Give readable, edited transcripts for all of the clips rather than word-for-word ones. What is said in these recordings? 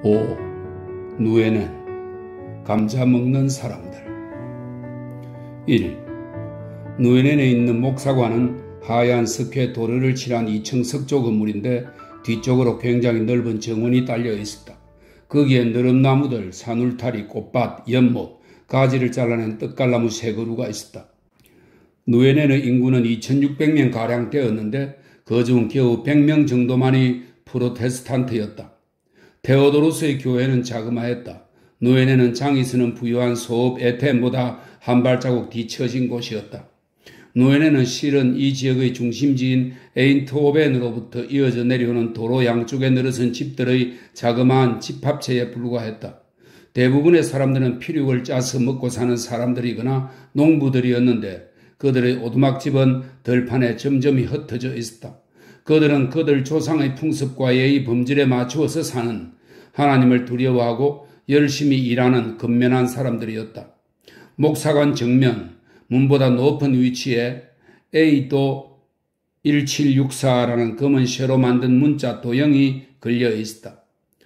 5. 누에는 감자 먹는 사람들. 1. 누에넨에 있는 목사관은 하얀 석회 도르를 칠한 2층 석조 건물인데 뒤쪽으로 굉장히 넓은 정원이 딸려 있었다. 거기에 느릅나무들, 산울타리, 꽃밭, 연못, 가지를 잘라낸 떡갈나무 3그루가 있었다. 누에넨의 인구는 2600명가량 되었는데 그중 겨우 100명 정도만이 프로테스탄트였다. 테오도루스의 교회는 자그마했다. 누에넨은 장이스는 부유한 소읍 에텐보다 한 발자국 뒤처진 곳이었다. 누에넨은 실은 이 지역의 중심지인 에인트호벤으로부터 이어져 내려오는 도로 양쪽에 늘어선 집들의 자그마한 집합체에 불과했다. 대부분의 사람들은 피륙을 짜서 먹고 사는 사람들이거나 농부들이었는데 그들의 오두막집은 들판에 점점이 흩어져 있었다. 그들은 그들 조상의 풍습과 예의 범절에 맞추어서 사는, 하나님을 두려워하고 열심히 일하는 근면한 사람들이었다. 목사관 정면, 문보다 높은 위치에 A도 1764라는 검은 쇠로 만든 문자 도형이 걸려 있었다.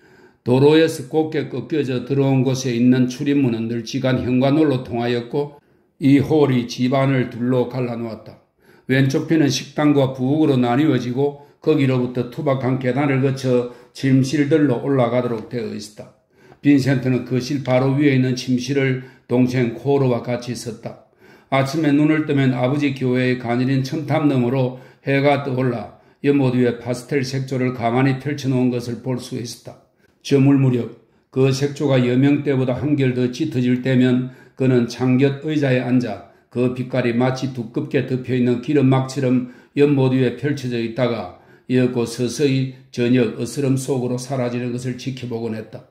도로에서 곱게 꺾여져 들어온 곳에 있는 출입문은 널찍한 현관홀로 통하였고 이 홀이 집안을 둘러 갈라놓았다. 왼쪽 편은 식당과 부엌으로 나뉘어지고 거기로부터 투박한 계단을 거쳐 침실들로 올라가도록 되어 있었다. 빈센트는 거실 바로 위에 있는 침실을 동생 코로와 같이 썼다. 아침에 눈을 뜨면 아버지 교회의 가늘인 첨탑 너머로 해가 떠올라 연못 위에 파스텔 색조를 가만히 펼쳐놓은 것을 볼 수 있었다. 저물 무렵 그 색조가 여명 때보다 한결 더 짙어질 때면 그는 창곁 의자에 앉아 그 빛깔이 마치 두껍게 덮여있는 기름막처럼 연못 위에 펼쳐져 있다가 이윽고 서서히 저녁 어스름 속으로 사라지는 것을 지켜보곤 했다.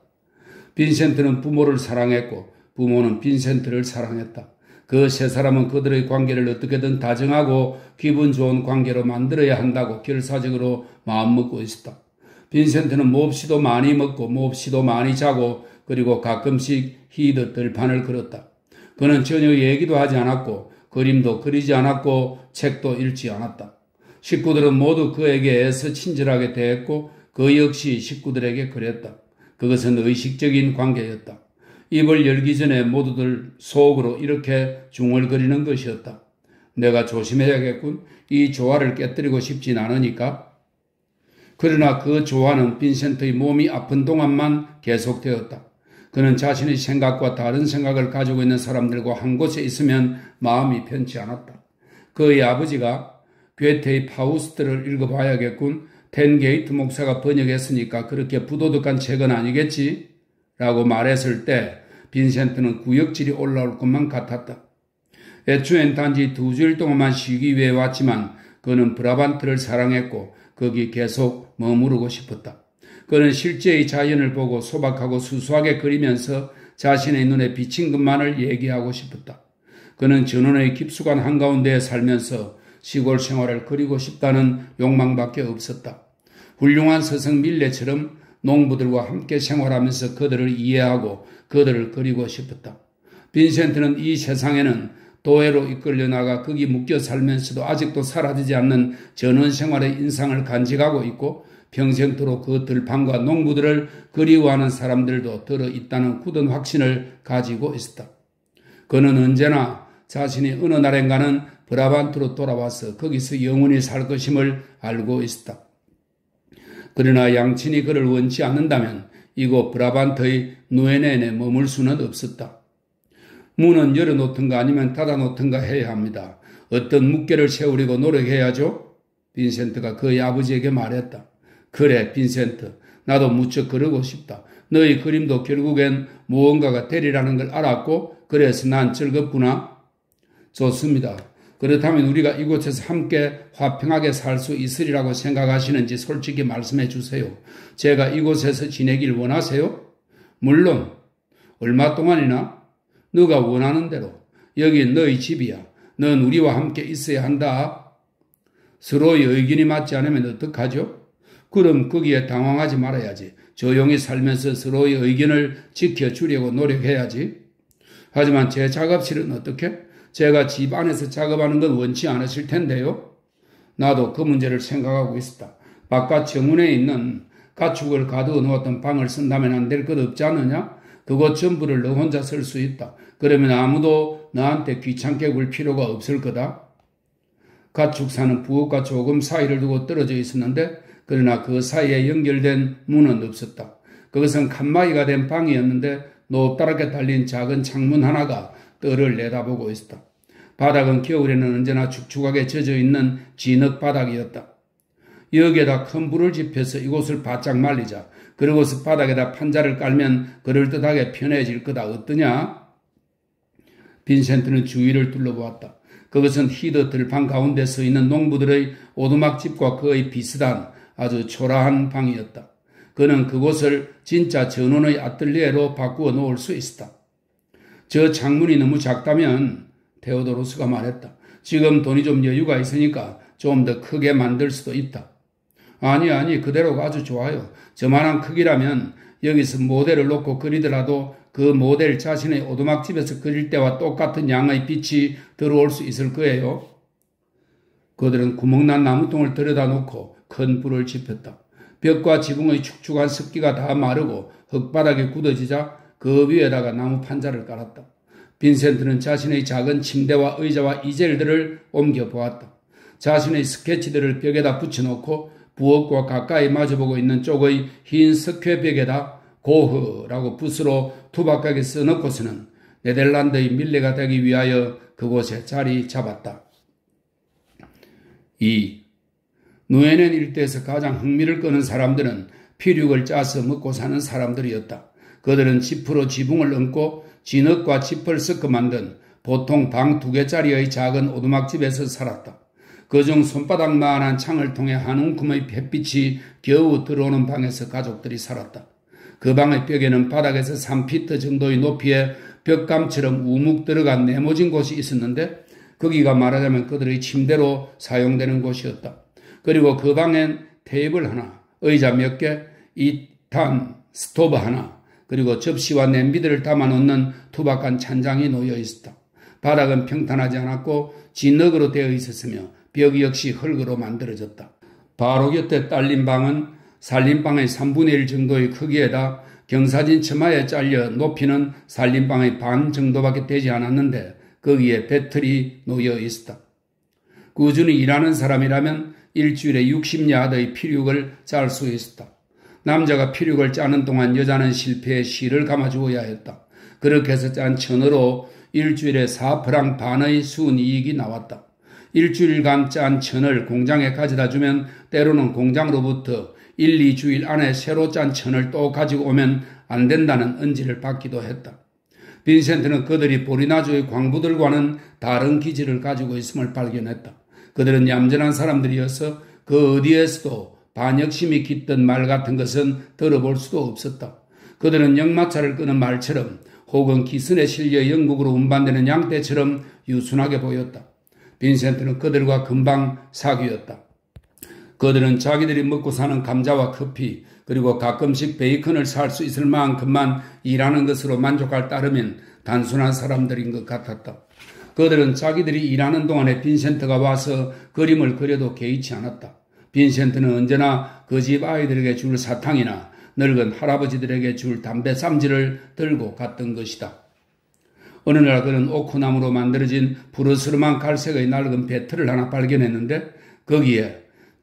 빈센트는 부모를 사랑했고 부모는 빈센트를 사랑했다. 그 세 사람은 그들의 관계를 어떻게든 다정하고 기분 좋은 관계로 만들어야 한다고 결사적으로 마음먹고 있었다. 빈센트는 몹시도 많이 먹고 몹시도 많이 자고 그리고 가끔씩 히드 들판을 걸었다. 그는 전혀 얘기도 하지 않았고 그림도 그리지 않았고 책도 읽지 않았다. 식구들은 모두 그에게 애써 친절하게 대했고 그 역시 식구들에게 그랬다. 그것은 의식적인 관계였다. 입을 열기 전에 모두들 속으로 이렇게 중얼거리는 것이었다. 내가 조심해야겠군. 이 조화를 깨뜨리고 싶진 않으니까. 그러나 그 조화는 빈센트의 몸이 아픈 동안만 계속되었다. 그는 자신의 생각과 다른 생각을 가지고 있는 사람들과 한 곳에 있으면 마음이 편치 않았다. 그의 아버지가 괴테의 파우스트를 읽어봐야겠군. 텐게이트 목사가 번역했으니까 그렇게 부도덕한 책은 아니겠지? 라고 말했을 때 빈센트는 구역질이 올라올 것만 같았다. 애초엔 단지 2주일 동안만 쉬기 위해 왔지만 그는 브라반트를 사랑했고 거기 계속 머무르고 싶었다. 그는 실제의 자연을 보고 소박하고 수수하게 그리면서 자신의 눈에 비친 것만을 얘기하고 싶었다. 그는 전원의 깊숙한 한가운데에 살면서 시골 생활을 그리고 싶다는 욕망밖에 없었다. 훌륭한 스승 밀레처럼 농부들과 함께 생활하면서 그들을 이해하고 그들을 그리고 싶었다. 빈센트는 이 세상에는 도회로 이끌려 나가 거기 묶여 살면서도 아직도 사라지지 않는 전원 생활의 인상을 간직하고 있고 평생토록 그 들판과 농부들을 그리워하는 사람들도 들어있다는 굳은 확신을 가지고 있었다. 그는 언제나 자신이 어느 날엔가는 브라반트로 돌아와서 거기서 영원히 살 것임을 알고 있었다. 그러나 양친이 그를 원치 않는다면 이곳 브라반트의 누에넨에 머물 수는 없었다. 문은 열어놓든가 아니면 닫아놓든가 해야 합니다. 어떤 묵계를 세우려고 노력해야죠? 빈센트가 그의 아버지에게 말했다. 그래, 빈센트. 나도 무척 그러고 싶다. 너의 그림도 결국엔 무언가가 되리라는 걸 알았고 그래서 난 즐겁구나. 좋습니다. 그렇다면 우리가 이곳에서 함께 화평하게 살 수 있으리라고 생각하시는지 솔직히 말씀해 주세요. 제가 이곳에서 지내길 원하세요? 물론. 얼마 동안이나? 너가 원하는 대로. 여긴 너의 집이야. 넌 우리와 함께 있어야 한다. 서로의 의견이 맞지 않으면 어떡하죠? 그럼 거기에 당황하지 말아야지. 조용히 살면서 서로의 의견을 지켜주려고 노력해야지. 하지만 제 작업실은 어떻게? 제가 집 안에서 작업하는 건 원치 않으실 텐데요. 나도 그 문제를 생각하고 있었다. 바깥 정문에 있는 가축을 가두어 놓았던 방을 쓴다면 안 될 것 없지 않느냐? 그곳 전부를 너 혼자 쓸 수 있다. 그러면 아무도 너한테 귀찮게 굴 필요가 없을 거다. 가축사는 부엌과 조금 사이를 두고 떨어져 있었는데 그러나 그 사이에 연결된 문은 없었다. 그것은 칸막이가 된 방이었는데 높다랗게 달린 작은 창문 하나가 뜰을 내다보고 있었다. 바닥은 겨울에는 언제나 축축하게 젖어 있는 진흙 바닥이었다. 여기에다 큰 불을 지펴서 이곳을 바짝 말리자. 그리고서 바닥에다 판자를 깔면 그럴듯하게 편해질 거다. 어떠냐? 빈센트는 주위를 둘러보았다. 그것은 히드 들판 가운데 서 있는 농부들의 오두막집과 거의 비슷한 아주 초라한 방이었다. 그는 그곳을 진짜 전원의 아틀리에로 바꾸어 놓을 수 있었다. 저 창문이 너무 작다면 테오도로스가 말했다. 지금 돈이 좀 여유가 있으니까 좀 더 크게 만들 수도 있다. 아니 그대로가 아주 좋아요. 저만한 크기라면 여기서 모델을 놓고 그리더라도 그 모델 자신의 오두막집에서 그릴 때와 똑같은 양의 빛이 들어올 수 있을 거예요. 그들은 구멍난 나무통을 들여다 놓고 큰 불을 지폈다. 벽과 지붕의 축축한 습기가 다 마르고 흙바닥에 굳어지자 그 위에다가 나무 판자를 깔았다. 빈센트는 자신의 작은 침대와 의자와 이젤들을 옮겨보았다. 자신의 스케치들을 벽에다 붙여놓고 부엌과 가까이 마주보고 있는 쪽의 흰 석회벽에다 고흐라고 붓으로 투박하게 써놓고서는 네덜란드의 밀레가 되기 위하여 그곳에 자리 잡았다. 2. 누에넨 일대에서 가장 흥미를 끄는 사람들은 피륙을 짜서 먹고 사는 사람들이었다. 그들은 지프로 지붕을 얹고 진흙과 짚을 섞어 만든 보통 방 2개짜리의 작은 오두막집에서 살았다. 그중 손바닥만한 창을 통해 한 움큼의 햇빛이 겨우 들어오는 방에서 가족들이 살았다. 그 방의 벽에는 바닥에서 3피트 정도의 높이의 벽감처럼 우묵 들어간 네모진 곳이 있었는데 거기가 말하자면 그들의 침대로 사용되는 곳이었다. 그리고 그 방엔 테이블 하나, 의자 몇 개, 2탄 스토브 하나, 그리고 접시와 냄비들을 담아놓는 투박한 찬장이 놓여 있었다. 바닥은 평탄하지 않았고 진흙으로 되어 있었으며 벽 역시 흙으로 만들어졌다. 바로 곁에 딸린 방은 살림방의 3분의 1 정도의 크기에다 경사진 처마에 잘려 높이는 살림방의 반 정도밖에 되지 않았는데 거기에 배틀이 놓여 있었다. 꾸준히 일하는 사람이라면 일주일에 60야드의 피륙을 짤 수 있었다. 남자가 피륙을 짜는 동안 여자는 실패에 실을 감아주어야 했다. 그렇게 해서 짠 천으로 일주일에 4프랑 반의 순이익이 나왔다. 일주일간 짠 천을 공장에 가져다 주면 때로는 공장으로부터 1, 2주일 안에 새로 짠 천을 또 가지고 오면 안 된다는 언지를 받기도 했다. 빈센트는 그들이 보리나주의 광부들과는 다른 기질을 가지고 있음을 발견했다. 그들은 얌전한 사람들이어서 그 어디에서도 반역심이 깃든 말 같은 것은 들어볼 수도 없었다. 그들은 역마차를 끄는 말처럼 혹은 기선에 실려 영국으로 운반되는 양떼처럼 유순하게 보였다. 빈센트는 그들과 금방 사귀었다. 그들은 자기들이 먹고 사는 감자와 커피 그리고 가끔씩 베이컨을 살 수 있을 만큼만 일하는 것으로 만족할 따르면 단순한 사람들인 것 같았다. 그들은 자기들이 일하는 동안에 빈센트가 와서 그림을 그려도 개의치 않았다. 빈센트는 언제나 그 집 아이들에게 줄 사탕이나 늙은 할아버지들에게 줄 담배 쌈지를 들고 갔던 것이다. 어느 날 그는 오크나무로 만들어진 부르스름한 갈색의 낡은 배틀을 하나 발견했는데 거기에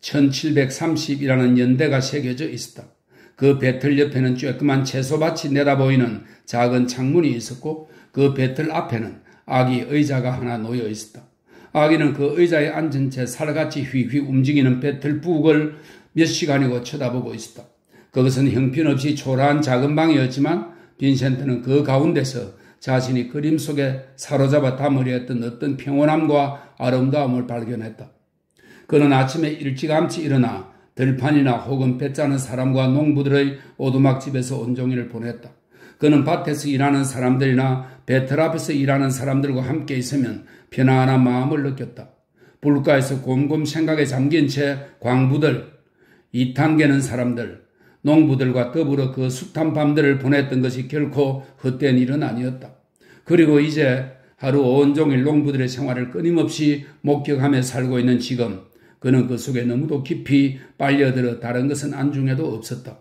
1730이라는 연대가 새겨져 있었다. 그 배틀 옆에는 쬐끄만 채소밭이 내다보이는 작은 창문이 있었고 그 배틀 앞에는 아기 의자가 하나 놓여 있었다. 아기는 그 의자에 앉은 채 살같이 휘휘 움직이는 배틀 북을 몇 시간이고 쳐다보고 있었다. 그것은 형편없이 초라한 작은 방이었지만 빈센트는 그 가운데서 자신이 그림 속에 사로잡아 담으려 했던 어떤 평온함과 아름다움을 발견했다. 그는 아침에 일찌감치 일어나 들판이나 혹은 배 짜는 사람과 농부들의 오두막집에서 온종일을 보냈다. 그는 밭에서 일하는 사람들이나 배틀 앞에서 일하는 사람들과 함께 있으면 편안한 마음을 느꼈다. 불가에서 곰곰 생각에 잠긴 채 광부들, 이탄개는 사람들, 농부들과 더불어 그 숱한 밤들을 보냈던 것이 결코 헛된 일은 아니었다. 그리고 이제 하루 온종일 농부들의 생활을 끊임없이 목격하며 살고 있는 지금 그는 그 속에 너무도 깊이 빨려들어 다른 것은 안중에도 없었다.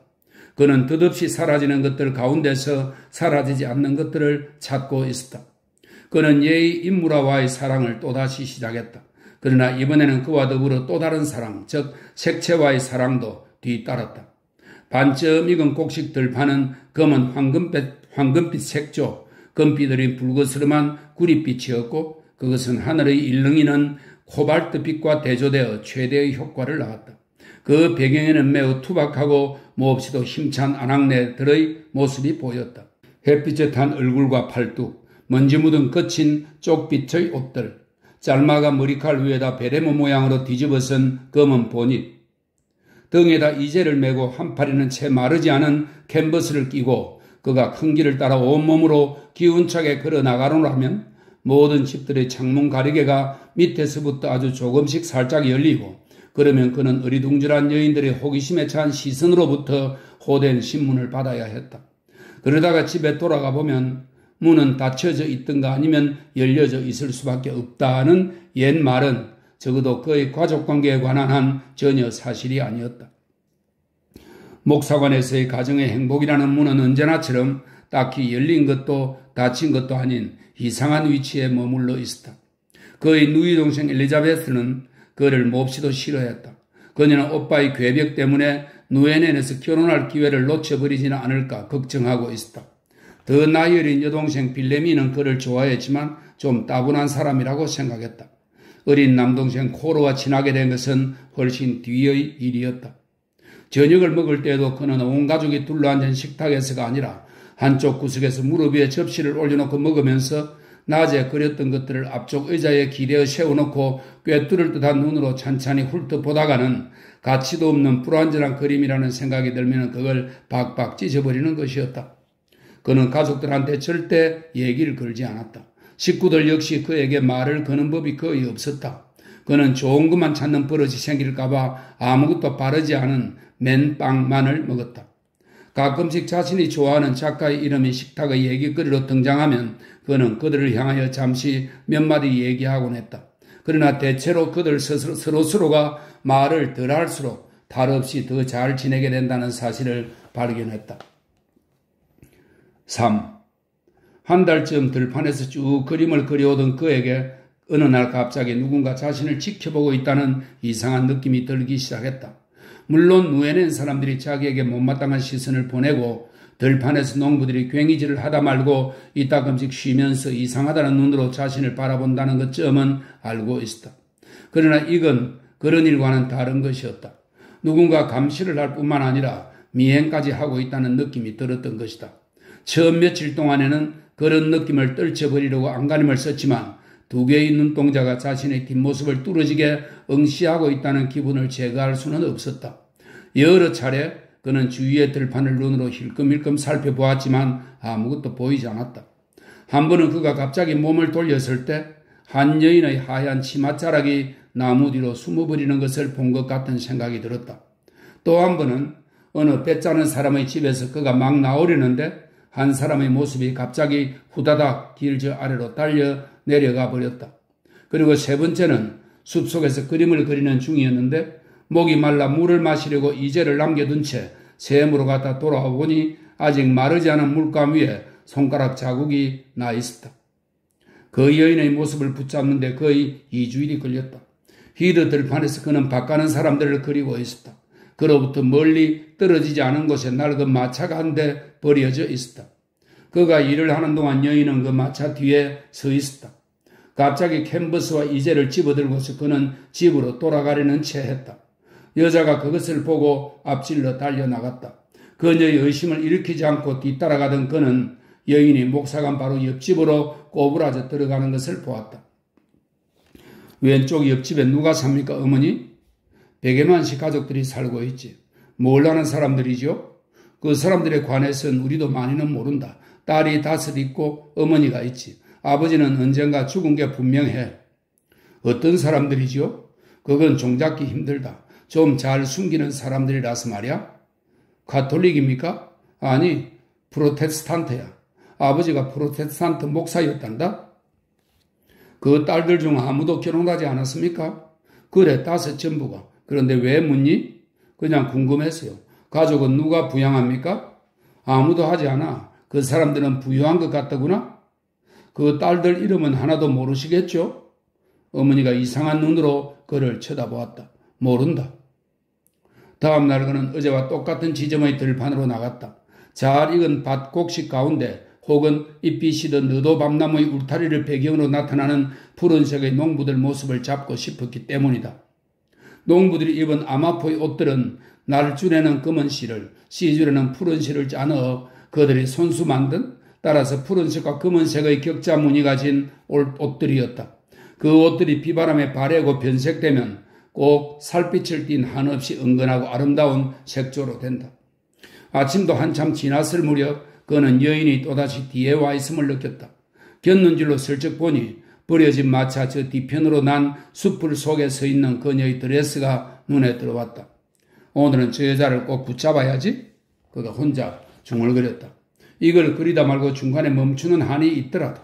그는 뜻없이 사라지는 것들 가운데서 사라지지 않는 것들을 찾고 있었다. 그는 예의 인물화와의 사랑을 또다시 시작했다. 그러나 이번에는 그와 더불어 또 다른 사랑, 즉 색채와의 사랑도 뒤따랐다. 반쯤 익은 곡식 들판은 검은 황금빛 색조, 금빛들이 붉으스름한 구릿빛이었고 그것은 하늘의 일렁이는 코발트빛과 대조되어 최대의 효과를 낳았다. 그 배경에는 매우 투박하고 몹시도 힘찬 안악내들의 모습이 보였다. 햇빛에 탄 얼굴과 팔뚝, 먼지 묻은 거친 쪽빛의 옷들, 짤마가 머리칼 위에다 베레모 모양으로 뒤집어선 검은 보닛, 등에다 이제를 메고 한 팔에는 채 마르지 않은 캔버스를 끼고 그가 큰 길을 따라 온몸으로 기운차게 걸어나가노라면 모든 집들의 창문 가리개가 밑에서부터 아주 조금씩 살짝 열리고 그러면 그는 어리둥절한 여인들의 호기심에 찬 시선으로부터 호된 신문을 받아야 했다. 그러다가 집에 돌아가 보면 문은 닫혀져 있든가 아니면 열려져 있을 수밖에 없다는 옛말은 적어도 그의 가족관계에 관한 한 전혀 사실이 아니었다. 목사관에서의 가정의 행복이라는 문은 언제나처럼 딱히 열린 것도 닫힌 것도 아닌 이상한 위치에 머물러 있었다. 그의 누이 동생 엘리자베스는 그를 몹시도 싫어했다. 그녀는 오빠의 괴벽 때문에 누에넨에서 결혼할 기회를 놓쳐버리지는 않을까 걱정하고 있었다. 더 나이 어린 여동생 빌레미는 그를 좋아했지만 좀 따분한 사람이라고 생각했다. 어린 남동생 코로와 친하게 된 것은 훨씬 뒤의 일이었다. 저녁을 먹을 때에도 그는 온 가족이 둘러앉은 식탁에서가 아니라 한쪽 구석에서 무릎 위에 접시를 올려놓고 먹으면서 낮에 그렸던 것들을 앞쪽 의자에 기대어 세워놓고 꿰뚫을 듯한 눈으로 찬찬히 훑어보다가는 가치도 없는 불완전한 그림이라는 생각이 들면 그걸 박박 찢어버리는 것이었다. 그는 가족들한테 절대 얘기를 걸지 않았다. 식구들 역시 그에게 말을 거는 법이 거의 없었다. 그는 좋은 것만 찾는 버릇이 생길까봐 아무것도 바르지 않은 맨빵만을 먹었다. 가끔씩 자신이 좋아하는 작가의 이름이 식탁의 얘기거리로 등장하면 그는 그들을 향하여 잠시 몇 마디 얘기하곤 했다. 그러나 대체로 그들 서로가 말을 덜 할수록 탈없이 더 잘 지내게 된다는 사실을 발견했다. 3. 한 달쯤 들판에서 쭉 그림을 그려오던 그에게 어느 날 갑자기 누군가 자신을 지켜보고 있다는 이상한 느낌이 들기 시작했다. 물론 누에넨 사람들이 자기에게 못마땅한 시선을 보내고 들판에서 농부들이 괭이질을 하다 말고 이따금씩 쉬면서 이상하다는 눈으로 자신을 바라본다는 것쯤은 알고 있었다. 그러나 이건 그런 일과는 다른 것이었다. 누군가 감시를 할 뿐만 아니라 미행까지 하고 있다는 느낌이 들었던 것이다. 처음 며칠 동안에는 그런 느낌을 떨쳐버리려고 안간힘을 썼지만 두 개의 눈동자가 자신의 뒷모습을 뚫어지게 응시하고 있다는 기분을 제거할 수는 없었다. 여러 차례 그는 주위의 들판을 눈으로 힐끔힐끔 살펴보았지만 아무것도 보이지 않았다. 한 번은 그가 갑자기 몸을 돌렸을 때 한 여인의 하얀 치맛자락이 나무 뒤로 숨어버리는 것을 본 것 같은 생각이 들었다. 또 한 번은 어느 배짜는 사람의 집에서 그가 막 나오려는데 한 사람의 모습이 갑자기 후다닥 길 저 아래로 달려 내려가 버렸다. 그리고 세 번째는 숲속에서 그림을 그리는 중이었는데 목이 말라 물을 마시려고 이제를 남겨둔 채 샘으로 갔다 돌아와 보니 아직 마르지 않은 물감 위에 손가락 자국이 나 있었다. 그 여인의 모습을 붙잡는데 거의 2주일이 걸렸다. 히드 들판에서 그는 바가는 사람들을 그리고 있었다. 그로부터 멀리 떨어지지 않은 곳에 낡은 마차가 한 대 버려져 있었다. 그가 일을 하는 동안 여인은 그 마차 뒤에 서 있었다. 갑자기 캔버스와 이제를 집어들고서 그는 집으로 돌아가려는 채 했다. 여자가 그것을 보고 앞질러 달려나갔다. 그녀의 의심을 일으키지 않고 뒤따라가던 그는 여인이 목사관 바로 옆집으로 꼬부라져 들어가는 것을 보았다. 왼쪽 옆집에 누가 삽니까, 어머니? 100여만씩 가족들이 살고 있지. 뭘 아는 사람들이죠? 그 사람들에 관해서는 우리도 많이는 모른다. 딸이 5 있고 어머니가 있지. 아버지는 언젠가 죽은 게 분명해. 어떤 사람들이죠? 그건 종잡기 힘들다. 좀 잘 숨기는 사람들이라서 말이야. 가톨릭입니까? 아니, 프로테스탄트야. 아버지가 프로테스탄트 목사였단다. 그 딸들 중 아무도 결혼하지 않았습니까? 그래, 5 전부가. 그런데 왜 묻니? 그냥 궁금했어요. 가족은 누가 부양합니까? 아무도 하지 않아. 그 사람들은 부유한 것 같더구나? 그 딸들 이름은 하나도 모르시겠죠? 어머니가 이상한 눈으로 그를 쳐다보았다. 모른다. 다음 날 그는 어제와 똑같은 지점의 들판으로 나갔다. 잘 익은 밭 곡식 가운데 혹은 잎이 시든 너도 밤나무의 울타리를 배경으로 나타나는 푸른색의 농부들 모습을 잡고 싶었기 때문이다. 농부들이 입은 아마포의 옷들은 날줄에는 검은 실을, 씨줄에는 푸른 실을 짜넣어 그들이 손수 만든 따라서 푸른색과 검은색의 격자 무늬가 진 옷들이었다. 그 옷들이 비바람에 바래고 변색되면 꼭 살빛을 띤 한없이 은근하고 아름다운 색조로 된다. 아침도 한참 지났을 무렵 그는 여인이 또다시 뒤에 와 있음을 느꼈다. 곁눈질로 슬쩍 보니 버려진 마차 저 뒤편으로 난 숲을 속에 서 있는 그녀의 드레스가 눈에 들어왔다. 오늘은 저 여자를 꼭 붙잡아야지. 그가 혼자 중얼거렸다. 이걸 그리다 말고 중간에 멈추는 한이 있더라도.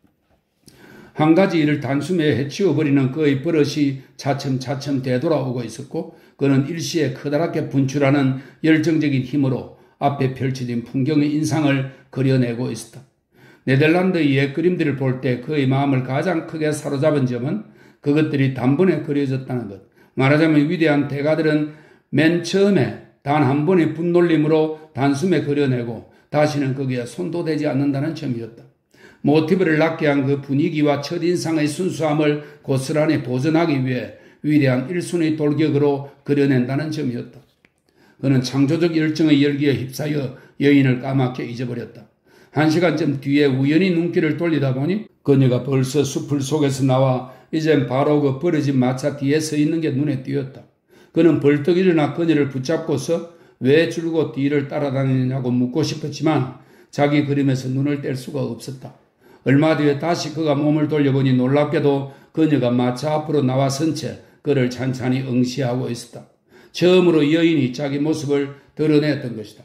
한 가지 일을 단숨에 해치워버리는 그의 버릇이 차츰차츰 되돌아오고 있었고 그는 일시에 커다랗게 분출하는 열정적인 힘으로 앞에 펼쳐진 풍경의 인상을 그려내고 있었다. 네덜란드의 옛 그림들을 볼 때 그의 마음을 가장 크게 사로잡은 점은 그것들이 단번에 그려졌다는 것. 말하자면 위대한 대가들은 맨 처음에 단 한 번의 분놀림으로 단숨에 그려내고 다시는 거기에 손도 대지 않는다는 점이었다. 모티브를 낳게 한 그 분위기와 첫인상의 순수함을 고스란히 보존하기 위해 위대한 일순의 돌격으로 그려낸다는 점이었다. 그는 창조적 열정의 열기에 휩싸여 여인을 까맣게 잊어버렸다. 1시간쯤 뒤에 우연히 눈길을 돌리다 보니 그녀가 벌써 숲을 속에서 나와 이젠 바로 그 버려진 마차 뒤에 서 있는 게 눈에 띄었다. 그는 벌떡 일어나 그녀를 붙잡고서 왜 줄곧 뒤를 따라다니느냐고 묻고 싶었지만 자기 그림에서 눈을 뗄 수가 없었다. 얼마 뒤에 다시 그가 몸을 돌려보니 놀랍게도 그녀가 마차 앞으로 나와선 채 그를 찬찬히 응시하고 있었다. 처음으로 여인이 자기 모습을 드러냈던 것이다.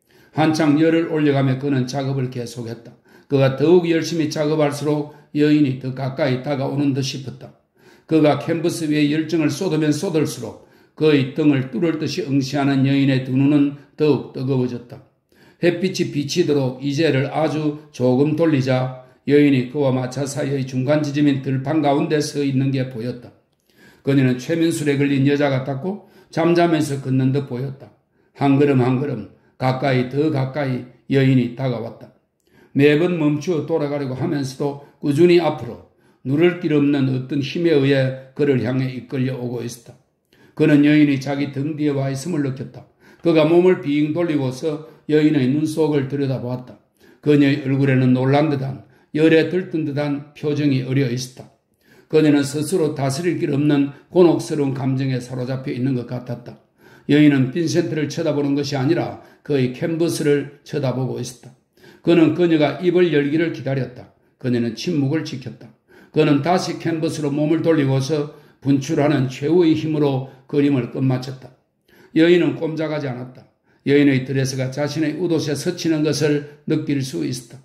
한창 열을 올려가며 그는 작업을 계속했다. 그가 더욱 열심히 작업할수록 여인이 더 가까이 다가오는 듯 싶었다. 그가 캔버스 위에 열정을 쏟으면 쏟을수록 그의 등을 뚫을 듯이 응시하는 여인의 두 눈은 더욱 뜨거워졌다. 햇빛이 비치도록 이제를 아주 조금 돌리자 여인이 그와 마차 사이의 중간 지점인 들판 가운데 서 있는 게 보였다. 그녀는 최면술에 걸린 여자 같았고 잠자면서 걷는 듯 보였다. 한 걸음 한 걸음 가까이 더 가까이 여인이 다가왔다. 매번 멈추어 돌아가려고 하면서도 꾸준히 앞으로 누를 길 없는 어떤 힘에 의해 그를 향해 이끌려 오고 있었다. 그는 여인이 자기 등 뒤에 와 있음을 느꼈다. 그가 몸을 빙 돌리고서 여인의 눈 속을 들여다보았다. 그녀의 얼굴에는 놀란 듯한 열에 들뜬 듯한 표정이 어려 있었다. 그녀는 스스로 다스릴 길 없는 곤혹스러운 감정에 사로잡혀 있는 것 같았다. 여인은 빈센트를 쳐다보는 것이 아니라 그의 캔버스를 쳐다보고 있었다. 그는 그녀가 입을 열기를 기다렸다. 그녀는 침묵을 지켰다. 그는 다시 캔버스로 몸을 돌리고서 분출하는 최후의 힘으로 그림을 끝마쳤다. 여인은 꼼짝하지 않았다. 여인의 드레스가 자신의 웃옷에 스치는 것을 느낄 수 있었다.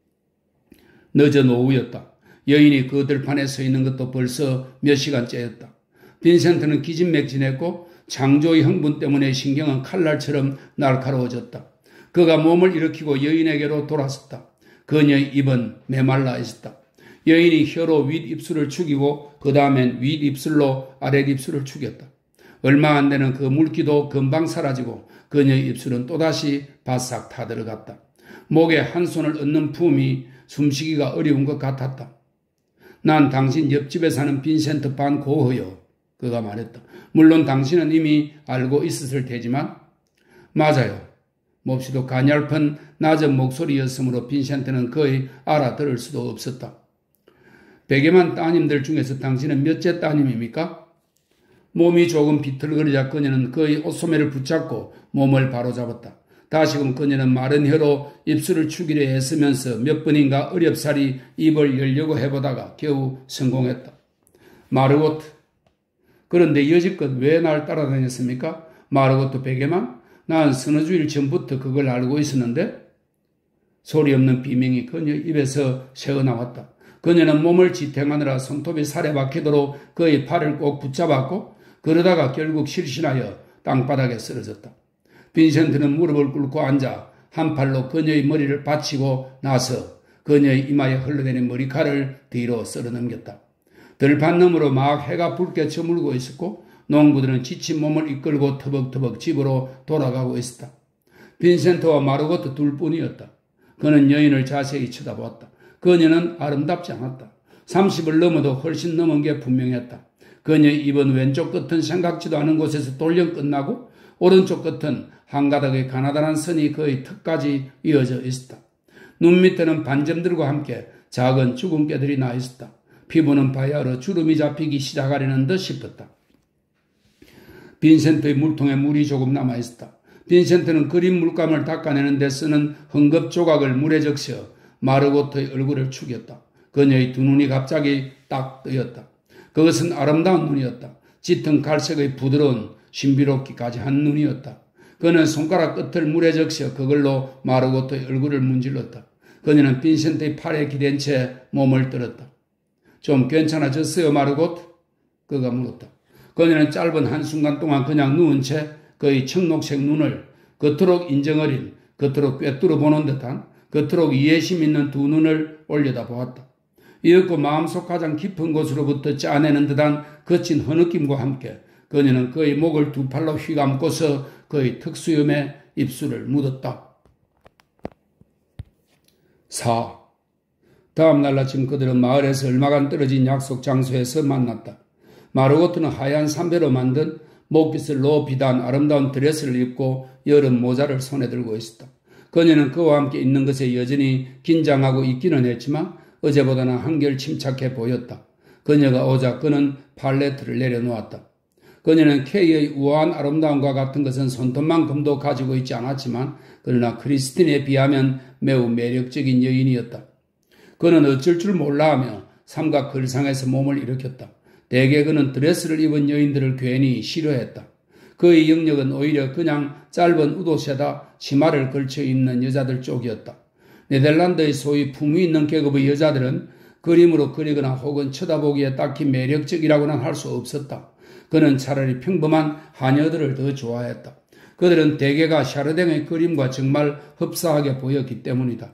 늦은 오후였다. 여인이 그 들판에 서 있는 것도 벌써 몇 시간째였다. 빈센트는 기진맥진했고 창조의 흥분 때문에 신경은 칼날처럼 날카로워졌다. 그가 몸을 일으키고 여인에게로 돌아섰다. 그녀의 입은 메말라 있었다. 여인이 혀로 윗입술을 축이고 그 다음엔 윗입술로 아랫입술을 축였다. 얼마 안 되는 그 물기도 금방 사라지고 그녀의 입술은 또다시 바싹 타들어갔다. 목에 한 손을 얹는 품이 숨쉬기가 어려운 것 같았다. 난 당신 옆집에 사는 빈센트 반 고흐요. 그가 말했다. 물론 당신은 이미 알고 있었을 테지만 맞아요. 몹시도 가냘픈 낮은 목소리였으므로 빈센트는 거의 알아들을 수도 없었다. 베개만 따님들 중에서 당신은 몇째 따님입니까? 몸이 조금 비틀거리자 그녀는 그의 옷소매를 붙잡고 몸을 바로잡았다. 다시금 그녀는 마른 혀로 입술을 추기려 애쓰면서 몇 번인가 어렵사리 입을 열려고 해보다가 겨우 성공했다. 마르고트. 그런데 여지껏 왜 날 따라다녔습니까? 마르고트 베개만? 난 서너 주일 전부터 그걸 알고 있었는데? 소리 없는 비명이 그녀 입에서 새어나왔다. 그녀는 몸을 지탱하느라 손톱이 살에 박히도록 그의 팔을 꼭 붙잡았고 그러다가 결국 실신하여 땅바닥에 쓰러졌다. 빈센트는 무릎을 꿇고 앉아 한 팔로 그녀의 머리를 받치고 나서 그녀의 이마에 흘러내린 머리카락을 뒤로 쓸어넘겼다. 들판 너머로 막 해가 붉게 저물고 있었고 농부들은 지친 몸을 이끌고 터벅터벅 집으로 돌아가고 있었다. 빈센트와 마르고트 둘뿐이었다. 그는 여인을 자세히 쳐다보았다. 그녀는 아름답지 않았다. 30을 넘어도 훨씬 넘은 게 분명했다. 그녀의 입은 왼쪽 끝은 생각지도 않은 곳에서 돌려 끝나고 오른쪽 끝은 한 가닥의 가나다란 선이 거의 턱까지 이어져 있었다. 눈 밑에는 반점들과 함께 작은 주근깨들이 나 있었다. 피부는 바야흐로 주름이 잡히기 시작하려는 듯 싶었다. 빈센트의 물통에 물이 조금 남아 있었다. 빈센트는 그린 물감을 닦아내는 데 쓰는 헝겊 조각을 물에 적셔 마르고트의 얼굴을 축였다. 그녀의 두 눈이 갑자기 딱 뜨였다. 그것은 아름다운 눈이었다. 짙은 갈색의 부드러운 신비롭기까지 한 눈이었다. 그는 손가락 끝을 물에 적셔 그걸로 마르고트의 얼굴을 문질렀다. 그녀는 빈센트의 팔에 기댄 채 몸을 떨었다. 좀 괜찮아졌어요, 마르고트? 그가 물었다. 그녀는 짧은 한순간 동안 그냥 누운 채 그의 청록색 눈을 그토록 인정어린, 그토록 꿰뚫어 보는 듯한, 그토록 이해심 있는 두 눈을 올려다 보았다. 이윽고 마음속 가장 깊은 곳으로부터 짜내는 듯한 거친 흐느낌과 함께 그녀는 그의 목을 두 팔로 휘감고서 그의 턱수염에 입술을 묻었다. 4. 다음 날 아침 그들은 마을에서 얼마간 떨어진 약속 장소에서 만났다. 마르고트는 하얀 삼배로 만든 목깃을 비단 아름다운 드레스를 입고 여름 모자를 손에 들고 있었다. 그녀는 그와 함께 있는 것에 여전히 긴장하고 있기는 했지만 어제보다는 한결 침착해 보였다. 그녀가 오자 그는 팔레트를 내려놓았다. 그녀는 K의 우아한 아름다움과 같은 것은 손톱만큼도 가지고 있지 않았지만 그러나 크리스틴에 비하면 매우 매력적인 여인이었다. 그는 어쩔 줄 몰라하며 삼각 걸상에서 몸을 일으켰다. 대개 그는 드레스를 입은 여인들을 괜히 싫어했다. 그의 영역은 오히려 그냥 짧은 우도새다 치마를 걸쳐 입는 여자들 쪽이었다. 네덜란드의 소위 품위 있는 계급의 여자들은 그림으로 그리거나 혹은 쳐다보기에 딱히 매력적이라고는 할 수 없었다. 그는 차라리 평범한 하녀들을 더 좋아했다. 그들은 대개가 샤르댕의 그림과 정말 흡사하게 보였기 때문이다.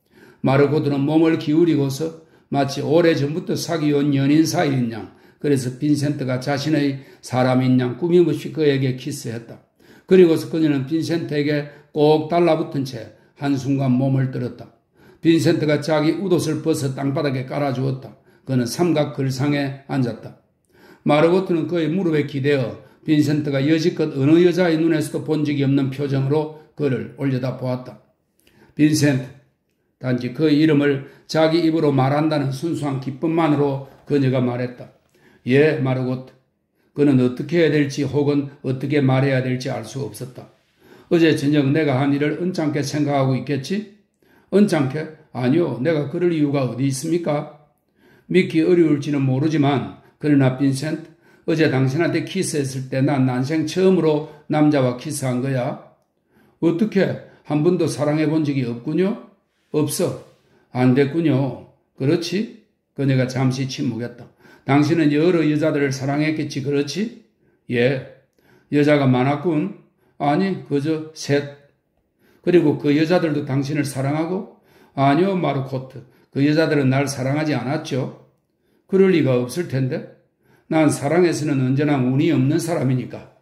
마르고트는 몸을 기울이고서 마치 오래전부터 사귀어온 연인 사이인 양, 그래서 빈센트가 자신의 사람인 양 꾸밈없이 그에게 키스했다. 그리고서 그녀는 빈센트에게 꼭 달라붙은 채 한순간 몸을 떨었다. 빈센트가 자기 웃옷을 벗어 땅바닥에 깔아주었다. 그는 삼각 걸상에 앉았다. 마르고트는 그의 무릎에 기대어 빈센트가 여지껏 어느 여자의 눈에서도 본 적이 없는 표정으로 그를 올려다 보았다. 빈센트, 단지 그의 이름을 자기 입으로 말한다는 순수한 기쁨만으로 그녀가 말했다. 예, 마르고트. 그는 어떻게 해야 될지 혹은 어떻게 말해야 될지 알 수 없었다. 어제 저녁 내가 한 일을 언짢게 생각하고 있겠지? 언짢게? 아니요, 내가 그럴 이유가 어디 있습니까? 믿기 어려울지는 모르지만 그러나 빈센트, 어제 당신한테 키스했을 때 난 난생 처음으로 남자와 키스한 거야. 어떻게? 한 번도 사랑해 본 적이 없군요? 없어. 안 됐군요. 그렇지? 그녀가 잠시 침묵했다. 당신은 여러 여자들을 사랑했겠지, 그렇지? 예. 여자가 많았군. 아니, 그저 셋. 그리고 그 여자들도 당신을 사랑하고? 아니요, 마르코트. 그 여자들은 날 사랑하지 않았죠. 그럴 리가 없을 텐데. 난 사랑에서는 언제나 운이 없는 사람이니까.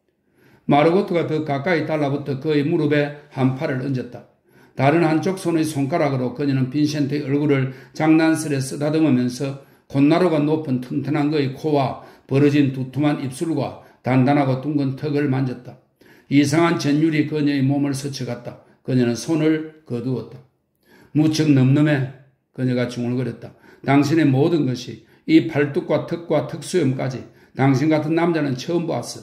마르고트가 더 가까이 달라붙어 그의 무릎에 한 팔을 얹었다. 다른 한쪽 손의 손가락으로 그녀는 빈센트의 얼굴을 장난스레 쓰다듬으면서 콧나루가 높은 튼튼한 그의 코와 벌어진 두툼한 입술과 단단하고 둥근 턱을 만졌다. 이상한 전율이 그녀의 몸을 스쳐갔다. 그녀는 손을 거두었다. 무척 늠름해. 그녀가 중얼거렸다. 당신의 모든 것이 이 팔뚝과 턱과 턱수염까지 당신 같은 남자는 처음 봤어.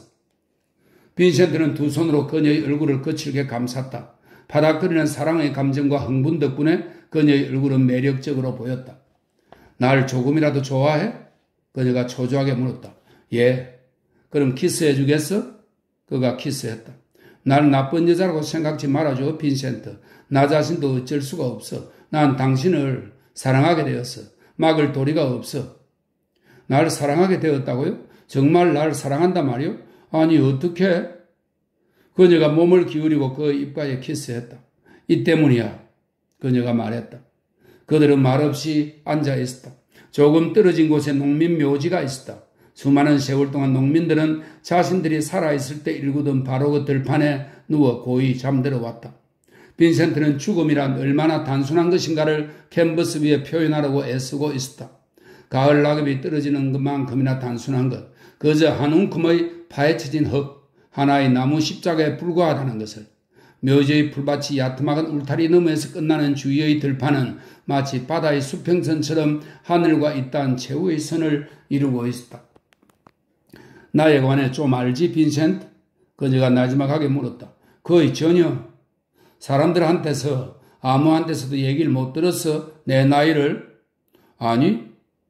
빈센트는 두 손으로 그녀의 얼굴을 거칠게 감쌌다. 바닥거리는 사랑의 감정과 흥분 덕분에 그녀의 얼굴은 매력적으로 보였다. 날 조금이라도 좋아해? 그녀가 초조하게 물었다. 예. 그럼 키스해 주겠어? 그가 키스했다. 날 나쁜 여자라고 생각지 말아줘, 빈센트. 나 자신도 어쩔 수가 없어. 난 당신을 사랑하게 되었어. 막을 도리가 없어. 날 사랑하게 되었다고요? 정말 날 사랑한단 말이요? 아니, 어떻게? 그녀가 몸을 기울이고 그 입가에 키스했다. 이 때문이야. 그녀가 말했다. 그들은 말없이 앉아 있었다. 조금 떨어진 곳에 농민 묘지가 있었다. 수많은 세월 동안 농민들은 자신들이 살아있을 때 일구던 바로 그 들판에 누워 고이 잠들어 왔다. 빈센트는 죽음이란 얼마나 단순한 것인가를 캔버스 위에 표현하려고 애쓰고 있었다. 가을 낙엽이 떨어지는 것만큼이나 단순한 것, 그저 한 움큼의 파헤쳐진 흙, 하나의 나무 십자가에 불과하다는 것을. 묘지의 풀밭이 야트막은 울타리 너머에서 끝나는 주위의 들판은 마치 바다의 수평선처럼 하늘과 이 땅 최후의 선을 이루고 있었다. 나에 관해 좀 알지, 빈센트? 그녀가 나지막하게 물었다. 거의 전혀. 사람들한테서 아무한테서도 얘기를 못 들었어? 내 나이를? 아니.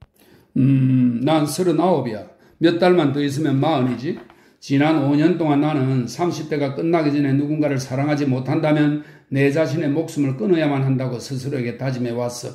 난 39이야. 몇 달만 더 있으면 40이지. 지난 5년 동안 나는 30대가 끝나기 전에 누군가를 사랑하지 못한다면 내 자신의 목숨을 끊어야만 한다고 스스로에게 다짐해 왔어.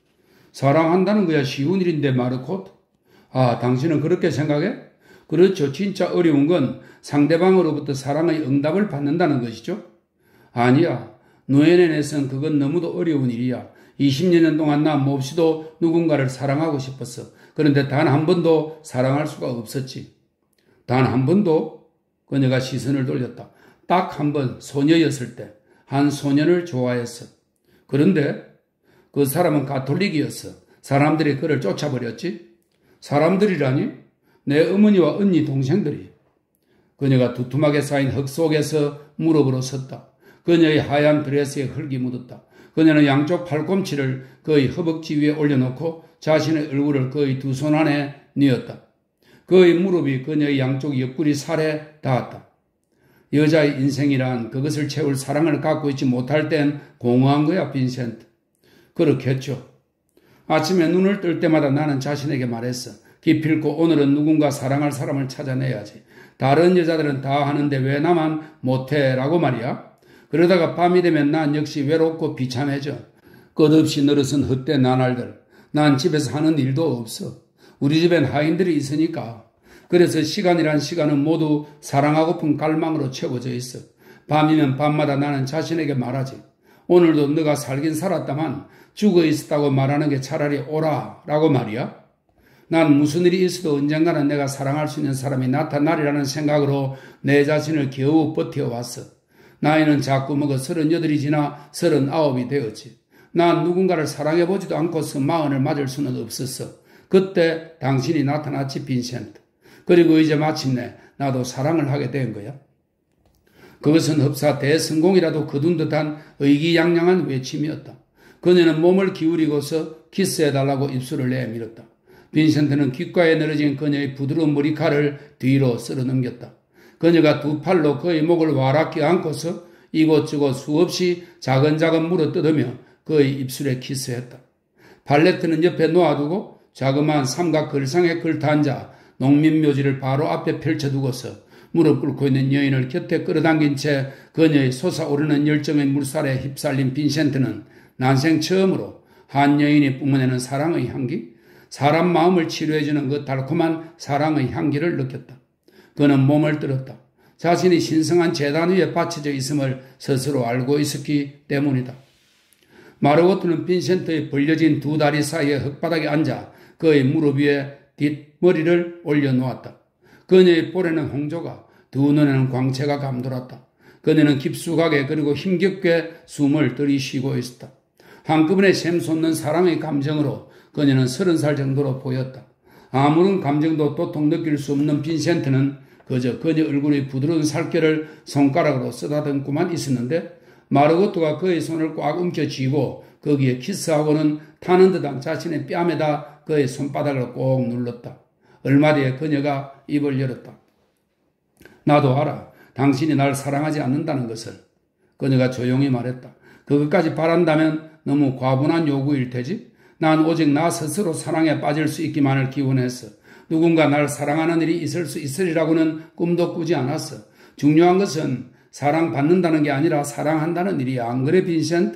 사랑한다는 거야 쉬운 일인데 마르코트. 아, 당신은 그렇게 생각해? 그렇죠. 진짜 어려운 건 상대방으로부터 사랑의 응답을 받는다는 것이죠. 아니야. 노예넨에서는 그건 너무도 어려운 일이야. 20여 년 동안 나 몹시도 누군가를 사랑하고 싶었어. 그런데 단 한 번도 사랑할 수가 없었지. 단 한 번도? 그녀가 시선을 돌렸다. 딱 한 번 소녀였을 때 한 소년을 좋아했어. 그런데 그 사람은 가톨릭이었어. 사람들이 그를 쫓아버렸지. 사람들이라니? 내 어머니와 언니 동생들이. 그녀가 두툼하게 쌓인 흙 속에서 무릎으로 섰다. 그녀의 하얀 드레스에 흙이 묻었다. 그녀는 양쪽 팔꿈치를 그의 허벅지 위에 올려놓고 자신의 얼굴을 그의 두 손 안에 뉘었다. 그의 무릎이 그녀의 양쪽 옆구리 살에 닿았다. 여자의 인생이란 그것을 채울 사랑을 갖고 있지 못할 땐 공허한 거야, 빈센트. 그렇겠죠. 아침에 눈을 뜰 때마다 나는 자신에게 말했어. 기필코 오늘은 누군가 사랑할 사람을 찾아내야지. 다른 여자들은 다 하는데 왜 나만 못해? 라고 말이야. 그러다가 밤이 되면 난 역시 외롭고 비참해져. 끝없이 늘어선 헛된 나날들. 난 집에서 하는 일도 없어. 우리 집엔 하인들이 있으니까. 그래서 시간이란 시간은 모두 사랑하고픈 갈망으로 채워져 있어. 밤이면 밤마다 나는 자신에게 말하지. 오늘도 너가 살긴 살았다만 죽어 있었다고 말하는 게 차라리 오라라고 말이야. 난 무슨 일이 있어도 언젠가는 내가 사랑할 수 있는 사람이 나타나리라는 생각으로 내 자신을 겨우 버텨왔어. 나이는 자꾸 먹어 38이 지나 39이 되었지. 난 누군가를 사랑해보지도 않고서 40을 맞을 수는 없었어. 그때 당신이 나타났지, 빈센트. 그리고 이제 마침내 나도 사랑을 하게 된 거야. 그것은 흡사 대성공이라도 거둔 듯한 의기양양한 외침이었다. 그녀는 몸을 기울이고서 키스해달라고 입술을 내밀었다. 빈센트는 귓가에 늘어진 그녀의 부드러운 머리칼을 뒤로 쓸어넘겼다. 그녀가 두 팔로 그의 목을 와락히 안고서 이곳저곳 수없이 자근자근 물어뜯으며 그의 입술에 키스했다. 팔레트는 옆에 놓아두고 자그마한 삼각 걸상에 걸터앉아 농민묘지를 바로 앞에 펼쳐두고서 무릎 꿇고 있는 여인을 곁에 끌어당긴 채 그녀의 솟아오르는 열정의 물살에 휩쓸린 빈센트는 난생 처음으로 한 여인이 뿜어내는 사랑의 향기, 사람 마음을 치료해주는 그 달콤한 사랑의 향기를 느꼈다. 그는 몸을 들었다. 자신이 신성한 제단 위에 받쳐져 있음을 스스로 알고 있었기 때문이다. 마르고트는 빈센트의 벌려진 두 다리 사이에 흙바닥에 앉아 그의 무릎 위에 뒷머리를 올려놓았다. 그녀의 볼에는 홍조가, 두 눈에는 광채가 감돌았다. 그녀는 깊숙하게 그리고 힘겹게 숨을 들이쉬고 있었다. 한꺼번에 샘솟는 사랑의 감정으로 그녀는 30살 정도로 보였다. 아무런 감정도 도통 느낄 수 없는 빈센트는 그저 그녀 얼굴의 부드러운 살결을 손가락으로 쓰다듬고만 있었는데 마르고트가 그의 손을 꽉 움켜쥐고 거기에 키스하고는 타는 듯한 자신의 뺨에다 그의 손바닥을 꼭 눌렀다. 얼마 뒤에 그녀가 입을 열었다. 나도 알아. 당신이 날 사랑하지 않는다는 것을. 그녀가 조용히 말했다. 그것까지 바란다면 너무 과분한 요구일 테지. 난 오직 나 스스로 사랑에 빠질 수 있기만을 기원했어. 누군가 날 사랑하는 일이 있을 수 있으리라고는 꿈도 꾸지 않았어. 중요한 것은 사랑받는다는 게 아니라 사랑한다는 일이야. 안 그래, 빈센트?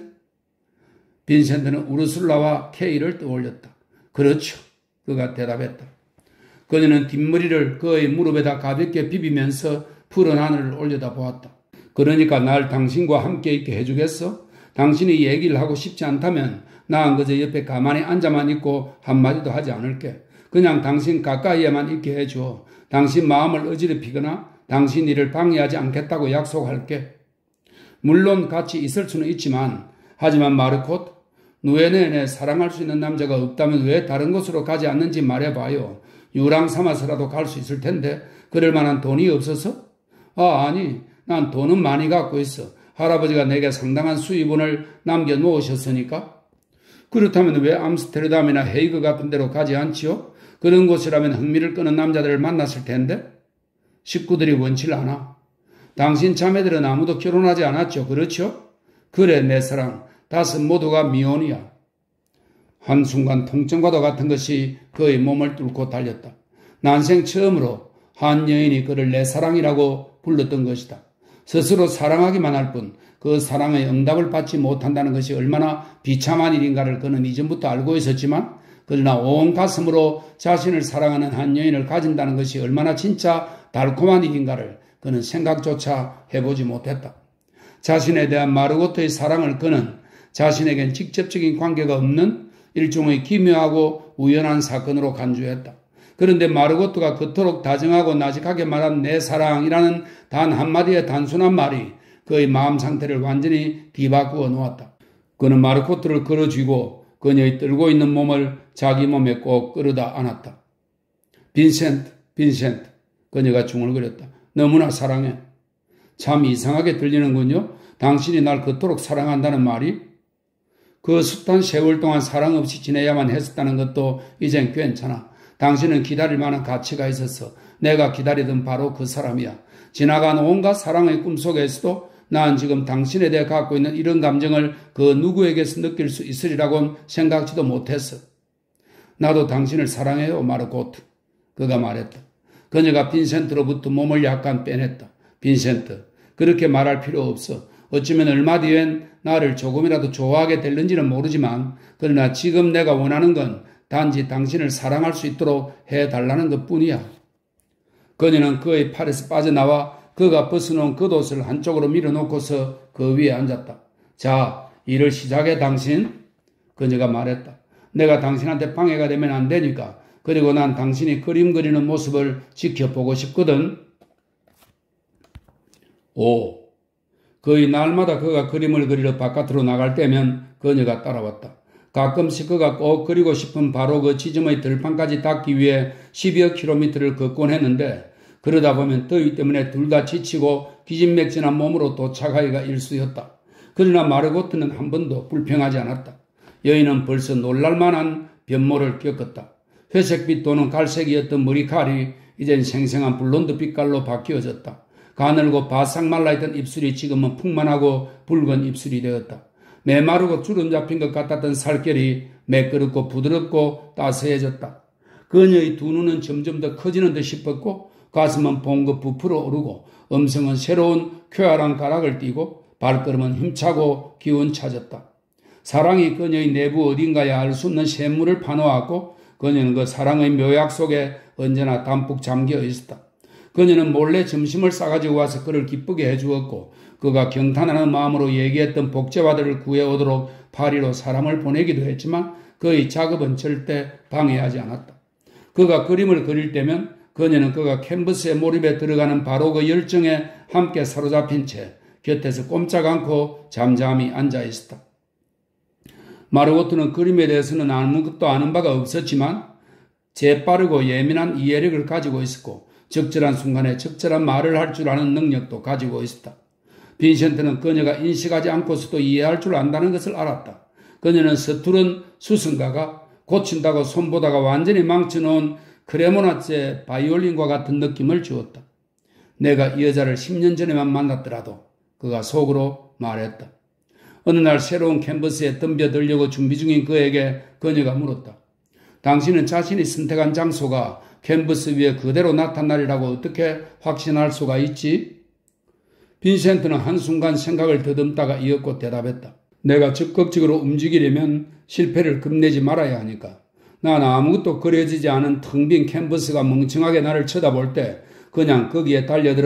빈센트는 우르술라와 케이를 떠올렸다. 그렇죠. 그가 대답했다. 그녀는 뒷머리를 그의 무릎에다 가볍게 비비면서 푸른 하늘을 올려다보았다. 그러니까 날 당신과 함께 있게 해주겠어? 당신이 얘기를 하고 싶지 않다면 난 그저 옆에 가만히 앉아만 있고 한마디도 하지 않을게. 그냥 당신 가까이에만 있게 해줘. 당신 마음을 어지럽히거나 당신 일을 방해하지 않겠다고 약속할게. 물론 같이 있을 수는 있지만 하지만 마르코트, 누에네에 사랑할 수 있는 남자가 없다면 왜 다른 곳으로 가지 않는지 말해봐요. 유랑 삼아서라도 갈 수 있을 텐데 그럴 만한 돈이 없어서? 아니, 난 돈은 많이 갖고 있어. 할아버지가 내게 상당한 수입원을 남겨놓으셨으니까. 그렇다면 왜 암스테르담이나 헤이그 같은 데로 가지 않지요? 그런 곳이라면 흥미를 끄는 남자들을 만났을 텐데. 식구들이 원치를 않아. 당신 자매들은 아무도 결혼하지 않았죠. 그렇죠? 그래, 내 사랑. 다섯 모두가 미혼이야. 한순간 통증과도 같은 것이 그의 몸을 뚫고 달렸다. 난생 처음으로 한 여인이 그를 내 사랑이라고 불렀던 것이다. 스스로 사랑하기만 할 뿐 그 사랑의 응답을 받지 못한다는 것이 얼마나 비참한 일인가를 그는 이전부터 알고 있었지만 그러나 온 가슴으로 자신을 사랑하는 한 여인을 가진다는 것이 얼마나 진짜 달콤한 일인가를 그는 생각조차 해보지 못했다. 자신에 대한 마르고트의 사랑을 그는 자신에겐 직접적인 관계가 없는 일종의 기묘하고 우연한 사건으로 간주했다. 그런데 마르고트가 그토록 다정하고 나직하게 말한 내 사랑이라는 단 한마디의 단순한 말이 그의 마음 상태를 완전히 뒤바꾸어 놓았다. 그는 마르코트를 끌어쥐고 그녀의 떨고 있는 몸을 자기 몸에 꼭 끌어다 안았다. 빈센트, 그녀가 중얼거렸다. 너무나 사랑해. 참 이상하게 들리는군요. 당신이 날 그토록 사랑한다는 말이? 그 숱한 세월 동안 사랑 없이 지내야만 했었다는 것도 이젠 괜찮아. 당신은 기다릴 만한 가치가 있었어. 내가 기다리던 바로 그 사람이야. 지나간 온갖 사랑의 꿈속에서도 난 지금 당신에 대해 갖고 있는 이런 감정을 그 누구에게서 느낄 수 있으리라고는 생각지도 못했어. 나도 당신을 사랑해요, 마르코트. 그가 말했다. 그녀가 빈센트로부터 몸을 약간 빼냈다. 빈센트, 그렇게 말할 필요 없어. 어쩌면 얼마 뒤엔 나를 조금이라도 좋아하게 될는지는 모르지만 그러나 지금 내가 원하는 건 단지 당신을 사랑할 수 있도록 해달라는 것뿐이야. 그녀는 그의 팔에서 빠져나와 그가 벗어놓은 겉옷을 한쪽으로 밀어놓고서 그 위에 앉았다. 자, 일을 시작해 당신. 그녀가 말했다. 내가 당신한테 방해가 되면 안 되니까. 그리고 난 당신이 그림 그리는 모습을 지켜보고 싶거든. 거의 날마다 그가 그림을 그리러 바깥으로 나갈 때면 그녀가 따라왔다. 가끔씩 그가 꼭 그리고 싶은 바로 그 지점의 들판까지 닿기 위해 10여 킬로미터를 걷곤 했는데 그러다 보면 더위 때문에 둘 다 지치고 기진맥진한 몸으로 도착하기가 일쑤였다. 그러나 마르고트는 한 번도 불평하지 않았다. 여인은 벌써 놀랄만한 변모를 겪었다. 회색빛 또는 갈색이었던 머리칼이 이젠 생생한 블론드 빛깔로 바뀌어졌다. 가늘고 바싹 말라있던 입술이 지금은 풍만하고 붉은 입술이 되었다. 메마르고 주름 잡힌 것 같았던 살결이 매끄럽고 부드럽고 따스해졌다. 그녀의 두 눈은 점점 더 커지는 듯 싶었고 가슴은 봉긋 부풀어 오르고 음성은 새로운 쾌활한 가락을 띠고 발걸음은 힘차고 기운차졌다. 사랑이 그녀의 내부 어딘가에 알 수 없는 샘물을 파놓았고 그녀는 그 사랑의 묘약 속에 언제나 담뿍 잠겨 있었다. 그녀는 몰래 점심을 싸가지고 와서 그를 기쁘게 해주었고 그가 경탄하는 마음으로 얘기했던 복제화들을 구해오도록 파리로 사람을 보내기도 했지만 그의 작업은 절대 방해하지 않았다. 그가 그림을 그릴 때면 그녀는 그가 캔버스에 몰입해 들어가는 바로 그 열정에 함께 사로잡힌 채 곁에서 꼼짝 않고 잠잠히 앉아 있었다. 마르고트는 그림에 대해서는 아무것도 아는 바가 없었지만 재빠르고 예민한 이해력을 가지고 있었고 적절한 순간에 적절한 말을 할 줄 아는 능력도 가지고 있었다. 빈센트는 그녀가 인식하지 않고서도 이해할 줄 안다는 것을 알았다. 그녀는 서투른 수성가가 고친다고 손보다가 완전히 망쳐놓은 크레모나체 바이올린과 같은 느낌을 주었다. 내가 이 여자를 10년 전에만 만났더라도 그가 속으로 말했다. 어느 날 새로운 캔버스에 덤벼들려고 준비 중인 그에게 그녀가 물었다. 당신은 자신이 선택한 장소가 캔버스 위에 그대로 나타나리라고 어떻게 확신할 수가 있지? 빈센트는 한순간 생각을 더듬다가 이었고 대답했다. 내가 적극적으로 움직이려면 실패를 겁내지 말아야 하니까. 난 아무것도 그려지지 않은 텅 빈 캔버스가 멍청하게 나를 쳐다볼 때 그냥 거기에 달려들어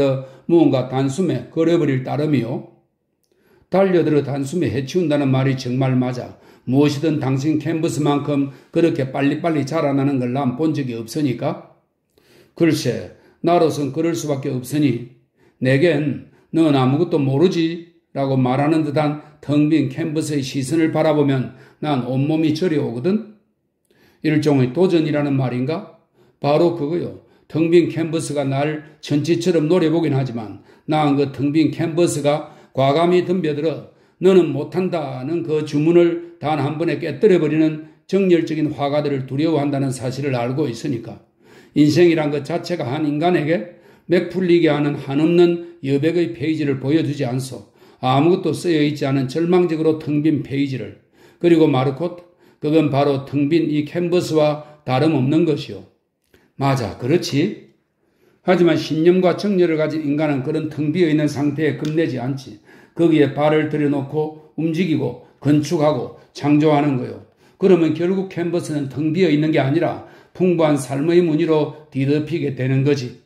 무언가 단숨에 걸어버릴 따름이요. 달려들어 단숨에 해치운다는 말이 정말 맞아. 무엇이든 당신 캔버스만큼 그렇게 빨리빨리 자라나는 걸 난 본 적이 없으니까. 글쎄, 나로선 그럴 수밖에 없으니 내겐 넌 아무것도 모르지 라고 말하는 듯한 텅 빈 캔버스의 시선을 바라보면 난 온몸이 저려오거든. 일종의 도전이라는 말인가? 바로 그거요. 텅 빈 캔버스가 날 천치처럼 노려보긴 하지만 난 그 텅 빈 캔버스가 과감히 덤벼들어 너는 못한다는 그 주문을 단 한 번에 깨뜨려버리는 정열적인 화가들을 두려워한다는 사실을 알고 있으니까 인생이란 것 자체가 한 인간에게 맥 풀리게 하는 한없는 여백의 페이지를 보여주지 않소. 아무것도 쓰여있지 않은 절망적으로 텅 빈 페이지를. 그리고 마르코트, 그건 바로 텅 빈 이 캔버스와 다름없는 것이요. 맞아, 그렇지. 하지만 신념과 정열을 가진 인간은 그런 텅 비어있는 상태에 겁내지 않지. 거기에 발을 들여놓고 움직이고 건축하고 창조하는 거요. 그러면 결국 캔버스는 텅 비어있는 게 아니라 풍부한 삶의 무늬로 뒤덮이게 되는 거지.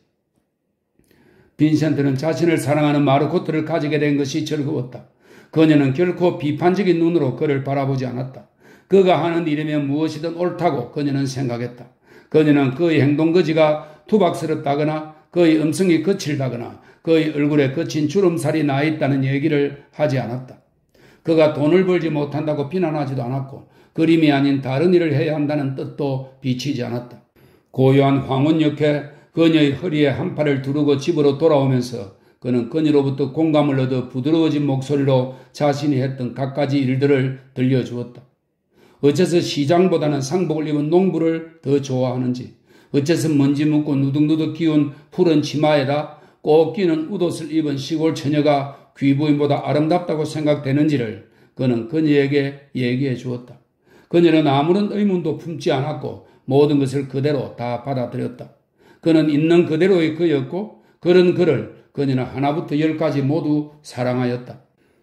빈센트는 자신을 사랑하는 마르코트를 가지게 된 것이 즐거웠다. 그녀는 결코 비판적인 눈으로 그를 바라보지 않았다. 그가 하는 일이면 무엇이든 옳다고 그녀는 생각했다. 그녀는 그의 행동거지가 투박스럽다거나 그의 음성이 거칠다거나 그의 얼굴에 거친 주름살이 나 있다는 얘기를 하지 않았다. 그가 돈을 벌지 못한다고 비난하지도 않았고 그림이 아닌 다른 일을 해야 한다는 뜻도 비치지 않았다. 고요한 황혼 역에 그녀의 허리에 한 팔을 두르고 집으로 돌아오면서 그는 그녀로부터 공감을 얻어 부드러워진 목소리로 자신이 했던 갖가지 일들을 들려주었다. 어째서 시장보다는 상복을 입은 농부를 더 좋아하는지, 어째서 먼지 묻고 누득누득 기운 푸른 치마에다 꼭 끼는 웃옷을 입은 시골 처녀가 귀부인보다 아름답다고 생각되는지를 그는 그녀에게 얘기해 주었다. 그녀는 아무런 의문도 품지 않았고 모든 것을 그대로 다 받아들였다. 그는 있는 그대로의 그였고 그런 그를 그녀는 하나부터 열까지 모두 사랑하였다.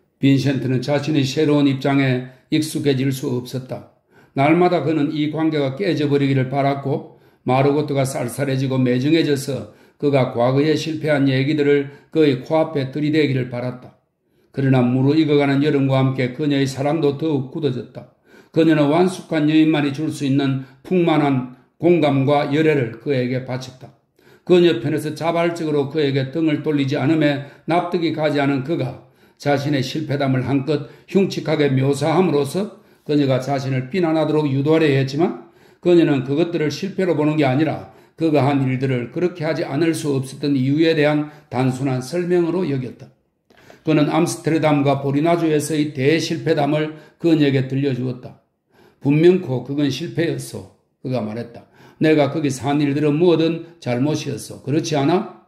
빈센트는 자신의 새로운 입장에 익숙해질 수 없었다. 날마다 그는 이 관계가 깨져버리기를 바랐고 마르고트가 쌀쌀해지고 매정해져서 그가 과거에 실패한 얘기들을 그의 코앞에 들이대기를 바랐다. 그러나 무르익어가는 여름과 함께 그녀의 사랑도 더욱 굳어졌다. 그녀는 완숙한 여인만이 줄 수 있는 풍만한 공감과 열애를 그에게 바쳤다. 그녀 편에서 자발적으로 그에게 등을 돌리지 않음에 납득이 가지 않은 그가 자신의 실패담을 한껏 흉측하게 묘사함으로써 그녀가 자신을 비난하도록 유도하려 했지만 그녀는 그것들을 실패로 보는 게 아니라 그가 한 일들을 그렇게 하지 않을 수 없었던 이유에 대한 단순한 설명으로 여겼다. 그는 암스테르담과 보리나주에서의 대실패담을 그녀에게 들려주었다. 분명코 그건 실패였소. 그가 말했다. 내가 거기서 한 일들은 뭐든 잘못이었어. 그렇지 않아?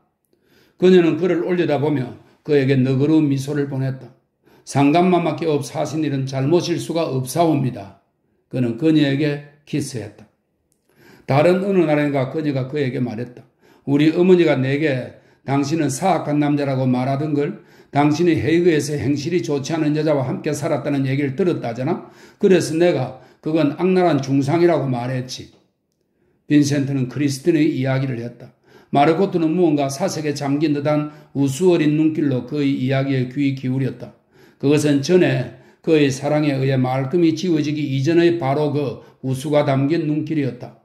그녀는 그를 올려다보며 그에게 너그러운 미소를 보냈다. 상감마마께 없사신 일은 잘못일 수가 없사옵니다. 그는 그녀에게 키스했다. 다른 어느 날인가 그녀가 그에게 말했다. 우리 어머니가 내게 당신은 사악한 남자라고 말하던 걸 당신이 헤이그에서 행실이 좋지 않은 여자와 함께 살았다는 얘기를 들었다잖아. 그래서 내가 그건 악랄한 중상이라고 말했지. 빈센트는 크리스틴의 이야기를 했다. 마르코트는 무언가 사색에 잠긴 듯한 우수어린 눈길로 그의 이야기에 귀 기울였다. 그것은 전에 그의 사랑에 의해 말끔히 지워지기 이전의 바로 그 우수가 담긴 눈길이었다.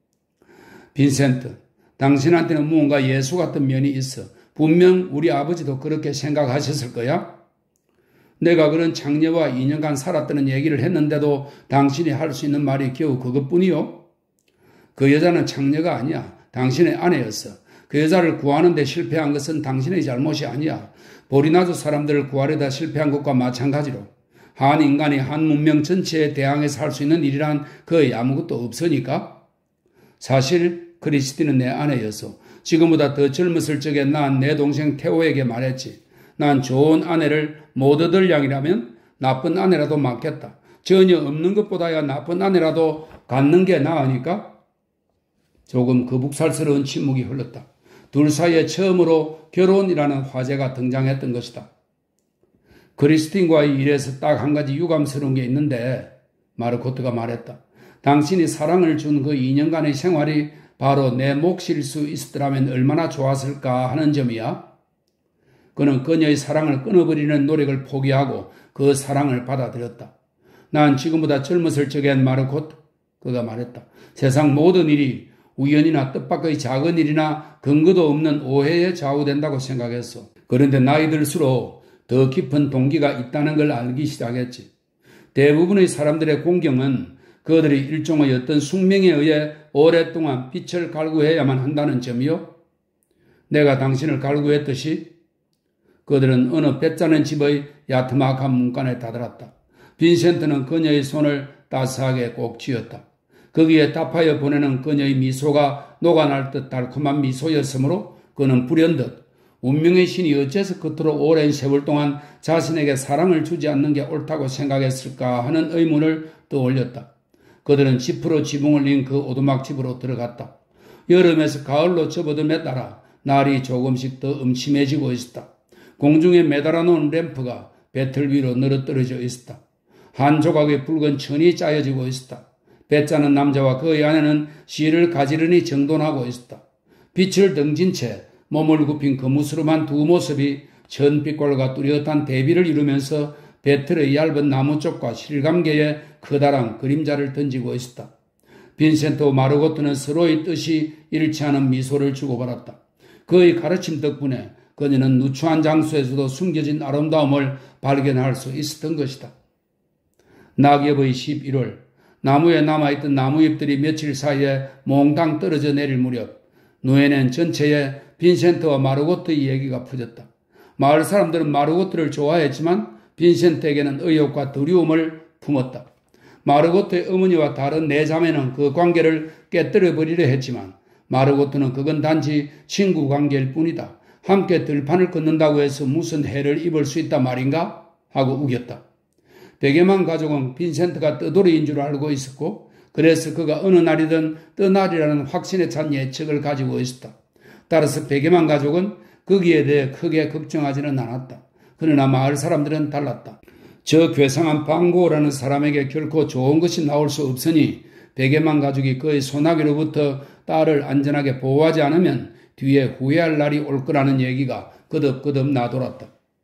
빈센트, 당신한테는 무언가 예수 같은 면이 있어. 분명 우리 아버지도 그렇게 생각하셨을 거야. 내가 그런 장녀와 2년간 살았다는 얘기를 했는데도 당신이 할 수 있는 말이 겨우 그것뿐이요. 그 여자는 장녀가 아니야. 당신의 아내였어. 그 여자를 구하는 데 실패한 것은 당신의 잘못이 아니야. 보리나주 사람들을 구하려다 실패한 것과 마찬가지로 한 인간이 한 문명 전체에 대항해서 할 수 있는 일이란 거의 아무것도 없으니까. 사실 크리스티는 내 아내였어. 지금보다 더 젊었을 적에 난 내 동생 테오에게 말했지. 난 좋은 아내를 못 얻을 양이라면 나쁜 아내라도 맡겠다. 전혀 없는 것보다야 나쁜 아내라도 갖는 게 나으니까. 조금 거북살스러운 침묵이 흘렀다. 둘 사이에 처음으로 결혼이라는 화제가 등장했던 것이다. 크리스틴과의 일에서 딱 한 가지 유감스러운 게 있는데 마르코트가 말했다. 당신이 사랑을 준 그 2년간의 생활이 바로 내 몫일 수 있었더라면 얼마나 좋았을까 하는 점이야. 그는 그녀의 사랑을 끊어버리는 노력을 포기하고 그 사랑을 받아들였다. 난 지금보다 젊었을 적엔 마르코트, 그가 말했다. 세상 모든 일이 우연이나 뜻밖의 작은 일이나 근거도 없는 오해에 좌우된다고 생각했어. 그런데 나이 들수록 더 깊은 동기가 있다는 걸 알기 시작했지. 대부분의 사람들의 공경은 그들이 일종의 어떤 숙명에 의해 오랫동안 빛을 갈구해야만 한다는 점이요. 내가 당신을 갈구했듯이 그들은 어느 배짜는 집의 야트막한 문간에 다다랐다. 빈센트는 그녀의 손을 따스하게 꼭 쥐었다. 거기에 답하여 보내는 그녀의 미소가 녹아날 듯 달콤한 미소였으므로 그는 불현듯 운명의 신이 어째서 그토록 오랜 세월 동안 자신에게 사랑을 주지 않는 게 옳다고 생각했을까 하는 의문을 떠올렸다. 그들은 지프로 지붕을 린 그 오두막집으로 들어갔다. 여름에서 가을로 접어듦에 따라 날이 조금씩 더 음침해지고 있었다. 공중에 매달아 놓은 램프가 배틀 위로 늘어떨어져 있었다. 한 조각의 붉은 천이 짜여지고 있었다. 배짜는 남자와 그의 아내는 실을 가지런히 정돈하고 있었다. 빛을 등진 채 몸을 굽힌 거무스름한 두 모습이 천빛깔과 뚜렷한 대비를 이루면서 배틀의 얇은 나무 쪽과 실감계에 커다란 그림자를 던지고 있었다. 빈센트와 마르고트는 서로의 뜻이 일치하는 미소를 주고받았다. 그의 가르침 덕분에 그녀는 누추한 장소에서도 숨겨진 아름다움을 발견할 수 있었던 것이다. 낙엽의 11월, 나무에 남아있던 나무잎들이 며칠 사이에 몽땅 떨어져 내릴 무렵 누에는 전체에 빈센트와 마르고트의 얘기가 퍼졌다. 마을 사람들은 마르고트를 좋아했지만 빈센트에게는 의욕과 두려움을 품었다. 마르고트의 어머니와 다른 네 자매는 그 관계를 깨뜨려버리려 했지만 마르고트는 그건 단지 친구 관계일 뿐이다. 함께 들판을 걷는다고 해서 무슨 해를 입을 수 있단 말인가? 하고 우겼다. 베게만 가족은 빈센트가 떠돌이인 줄 알고 있었고 그래서 그가 어느 날이든 떠나리라는 확신에 찬 예측을 가지고 있었다. 따라서 베게만 가족은 거기에 대해 크게 걱정하지는 않았다. 그러나 마을 사람들은 달랐다. 저 괴상한 방고라는 사람에게 결코 좋은 것이 나올 수 없으니 베게만 가족이 그의 소나기로부터 딸을 안전하게 보호하지 않으면 뒤에 후회할 날이 올 거라는 얘기가 거듭거듭 나돌았다.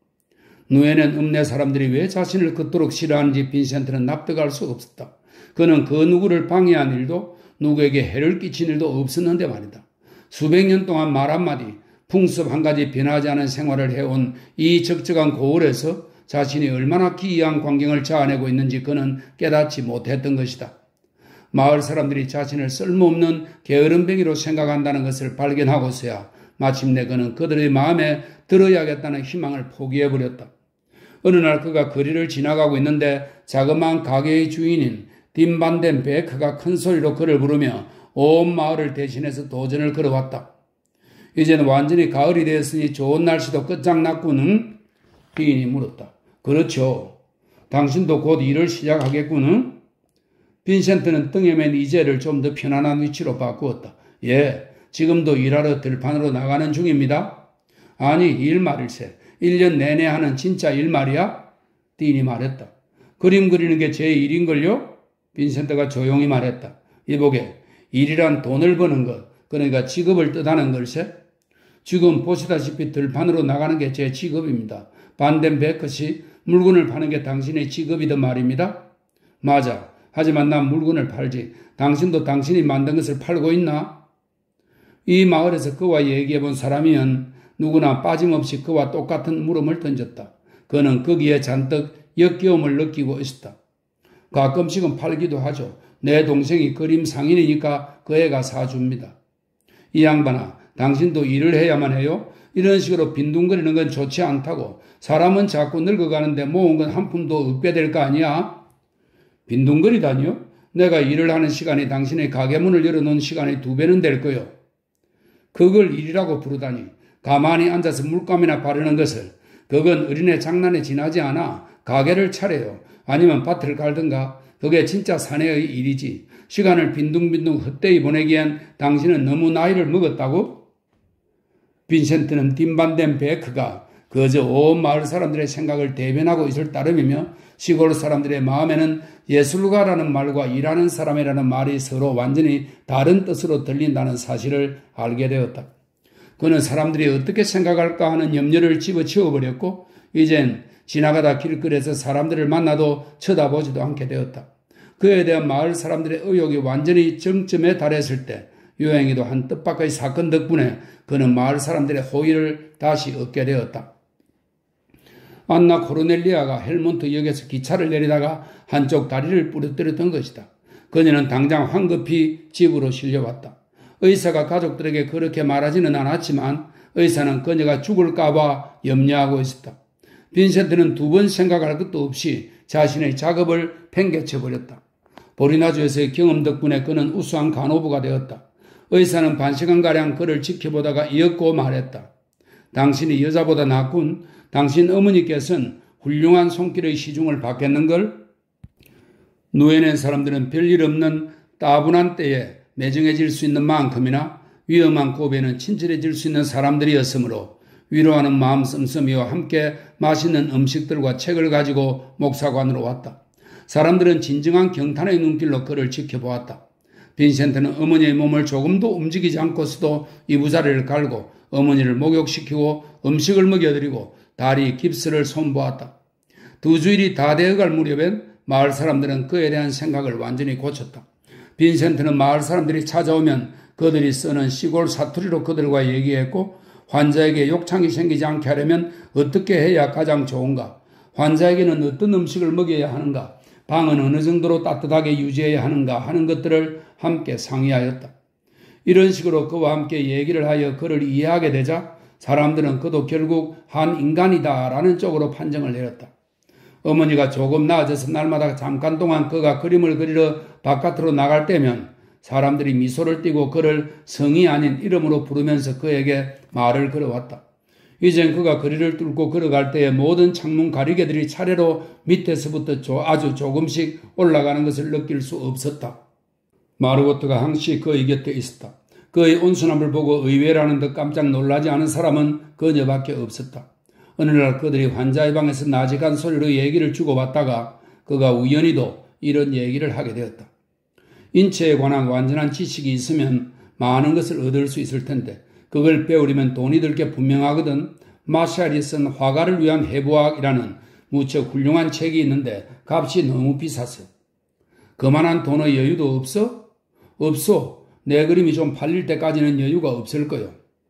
누에는 읍내 사람들이 왜 자신을 그토록 싫어하는지 빈센트는 납득할 수 없었다. 그는 그 누구를 방해한 일도 누구에게 해를 끼친 일도 없었는데 말이다. 수백 년 동안 말 한마디, 풍습 한 가지 변하지 않은 생활을 해온 이 적적한 고을에서 자신이 얼마나 기이한 광경을 자아내고 있는지 그는 깨닫지 못했던 것이다. 마을 사람들이 자신을 쓸모없는 게으름뱅이로 생각한다는 것을 발견하고서야 마침내 그는 그들의 마음에 들어야겠다는 희망을 포기해버렸다. 어느 날 그가 거리를 지나가고 있는데 자그마한 가게의 주인인 딘반덴 베크가 큰 소리로 그를 부르며 온 마을을 대신해서 도전을 걸어왔다. 이제는 완전히 가을이 되었으니 좋은 날씨도 끝장났구는? 비인이 물었다. 그렇죠. 당신도 곧 일을 시작하겠구는? 빈센트는 등에 맨 이제를 좀 더 편안한 위치로 바꾸었다. 예, 지금도 일하러 들판으로 나가는 중입니다. 아니, 일 말일세. 1년 내내 하는 진짜 일 말이야? 딘이 말했다. 그림 그리는 게 제 일인걸요? 빈센트가 조용히 말했다. 이보게, 일이란 돈을 버는 것, 그러니까 직업을 뜻하는 걸세. 지금 보시다시피 들판으로 나가는 게 제 직업입니다. 반덴베크씨, 물건을 파는 게 당신의 직업이든 말입니다. 맞아. 하지만 난 물건을 팔지. 당신도 당신이 만든 것을 팔고 있나? 이 마을에서 그와 얘기해본 사람이면 누구나 빠짐없이 그와 똑같은 물음을 던졌다. 그는 거기에 잔뜩 역겨움을 느끼고 있었다. 가끔씩은 팔기도 하죠. 내 동생이 그림 상인이니까 그 애가 사줍니다. 이 양반아, 당신도 일을 해야만 해요? 이런 식으로 빈둥거리는 건 좋지 않다고. 사람은 자꾸 늙어가는데 모은 건 한 푼도 없게 될 거 아니야? 빈둥거리다니요? 내가 일을 하는 시간이 당신의 가게 문을 열어놓은 시간의 2배는 될 거요. 그걸 일이라고 부르다니. 가만히 앉아서 물감이나 바르는 것을. 그건 어린애 장난에 지나지 않아. 가게를 차려요. 아니면 밭을 갈든가. 그게 진짜 사내의 일이지. 시간을 빈둥빈둥 헛되이 보내기엔 당신은 너무 나이를 먹었다고? 빈센트는 딘반덴 베크가 그저 온 마을 사람들의 생각을 대변하고 있을 따름이며 시골 사람들의 마음에는 예술가라는 말과 일하는 사람이라는 말이 서로 완전히 다른 뜻으로 들린다는 사실을 알게 되었다. 그는 사람들이 어떻게 생각할까 하는 염려를 집어치워버렸고 이젠 지나가다 길거리에서 사람들을 만나도 쳐다보지도 않게 되었다. 그에 대한 마을 사람들의 의욕이 완전히 정점에 달했을 때 유행이도 한 뜻밖의 사건 덕분에 그는 마을 사람들의 호의를 다시 얻게 되었다. 안나 코르넬리아가 헬몬트 역에서 기차를 내리다가 한쪽 다리를 부러뜨렸던 것이다. 그녀는 당장 황급히 집으로 실려왔다. 의사가 가족들에게 그렇게 말하지는 않았지만 의사는 그녀가 죽을까봐 염려하고 있었다. 빈센트는 두 번 생각할 것도 없이 자신의 작업을 팽개쳐버렸다. 보리나주에서의 경험 덕분에 그는 우수한 간호부가 되었다. 의사는 반시간가량 그를 지켜보다가 이었고 말했다. 당신이 여자보다 낫군. 당신 어머니께서는 훌륭한 손길의 시중을 받겠는걸? 누에낸 사람들은 별일 없는 따분한 때에 매정해질 수 있는 만큼이나 위험한 고비에는 친절해질 수 있는 사람들이었으므로 위로하는 마음 씀씀이와 함께 맛있는 음식들과 책을 가지고 목사관으로 왔다. 사람들은 진정한 경탄의 눈길로 그를 지켜보았다. 빈센트는 어머니의 몸을 조금도 움직이지 않고서도 이부자리를 갈고 어머니를 목욕시키고 음식을 먹여드리고 다리 깁스를 손보았다. 두 주일이 다 되어갈 무렵엔 마을 사람들은 그에 대한 생각을 완전히 고쳤다. 빈센트는 마을 사람들이 찾아오면 그들이 쓰는 시골 사투리로 그들과 얘기했고 환자에게 욕창이 생기지 않게 하려면 어떻게 해야 가장 좋은가? 환자에게는 어떤 음식을 먹여야 하는가? 방은 어느 정도로 따뜻하게 유지해야 하는가 하는 것들을 함께 상의하였다. 이런 식으로 그와 함께 얘기를 하여 그를 이해하게 되자 사람들은 그도 결국 한 인간이다라는 쪽으로 판정을 내렸다. 어머니가 조금 나아져서 날마다 잠깐 동안 그가 그림을 그리러 바깥으로 나갈 때면 사람들이 미소를 띠고 그를 성이 아닌 이름으로 부르면서 그에게 말을 걸어왔다. 이젠 그가 거리를 뚫고 걸어갈 때에 모든 창문 가리개들이 차례로 밑에서부터 아주 조금씩 올라가는 것을 느낄 수 없었다. 마르고트가 항시 그의 곁에 있었다. 그의 온순함을 보고 의외라는 듯 깜짝 놀라지 않은 사람은 그녀밖에 없었다. 어느 날 그들이 환자의 방에서 나직한 소리로 얘기를 주고받다가 그가 우연히도 이런 얘기를 하게 되었다. 인체에 관한 완전한 지식이 있으면 많은 것을 얻을 수 있을 텐데 그걸 배우려면 돈이 들 게 분명하거든. 마샬이 쓴 화가를 위한 해부학이라는 무척 훌륭한 책이 있는데 값이 너무 비쌌어. 그만한 돈의 여유도 없어? 없어. 내 그림이 좀 팔릴 때까지는 여유가 없을 거요.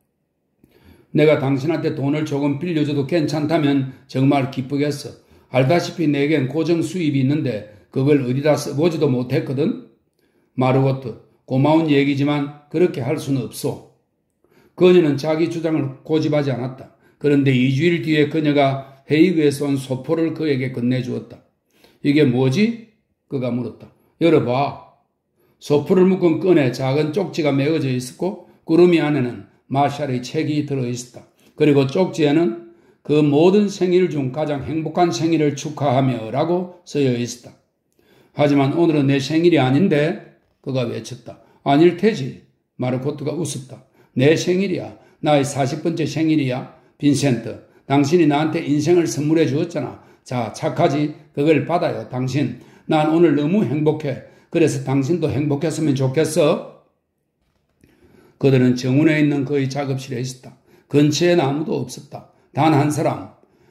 내가 당신한테 돈을 조금 빌려줘도 괜찮다면 정말 기쁘겠어. 알다시피 내겐 고정 수입이 있는데 그걸 어디다 써보지도 못했거든. 마르고트, 고마운 얘기지만 그렇게 할 수는 없소. 그녀는 자기 주장을 고집하지 않았다. 그런데 2주일 뒤에 그녀가 헤이그에서 온 소포를 그에게 건네주었다. 이게 뭐지? 그가 물었다. 열어봐. 소포를 묶은 끈에 작은 쪽지가 메어져 있었고 구름이 안에는 마샬의 책이 들어있었다. 그리고 쪽지에는 그 모든 생일 중 가장 행복한 생일을 축하하며 라고 쓰여 있었다. 하지만 오늘은 내 생일이 아닌데? 그가 외쳤다. 아닐 테지. 마르코트가 웃었다. 내 생일이야. 나의 40번째 생일이야. 빈센트, 당신이 나한테 인생을 선물해 주었잖아. 자, 착하지? 그걸 받아요. 당신. 난 오늘 너무 행복해. 그래서 당신도 행복했으면 좋겠어. 그들은 정원에 있는 그의 작업실에 있었다. 근처에는 아무도 없었다. 단 한 사람,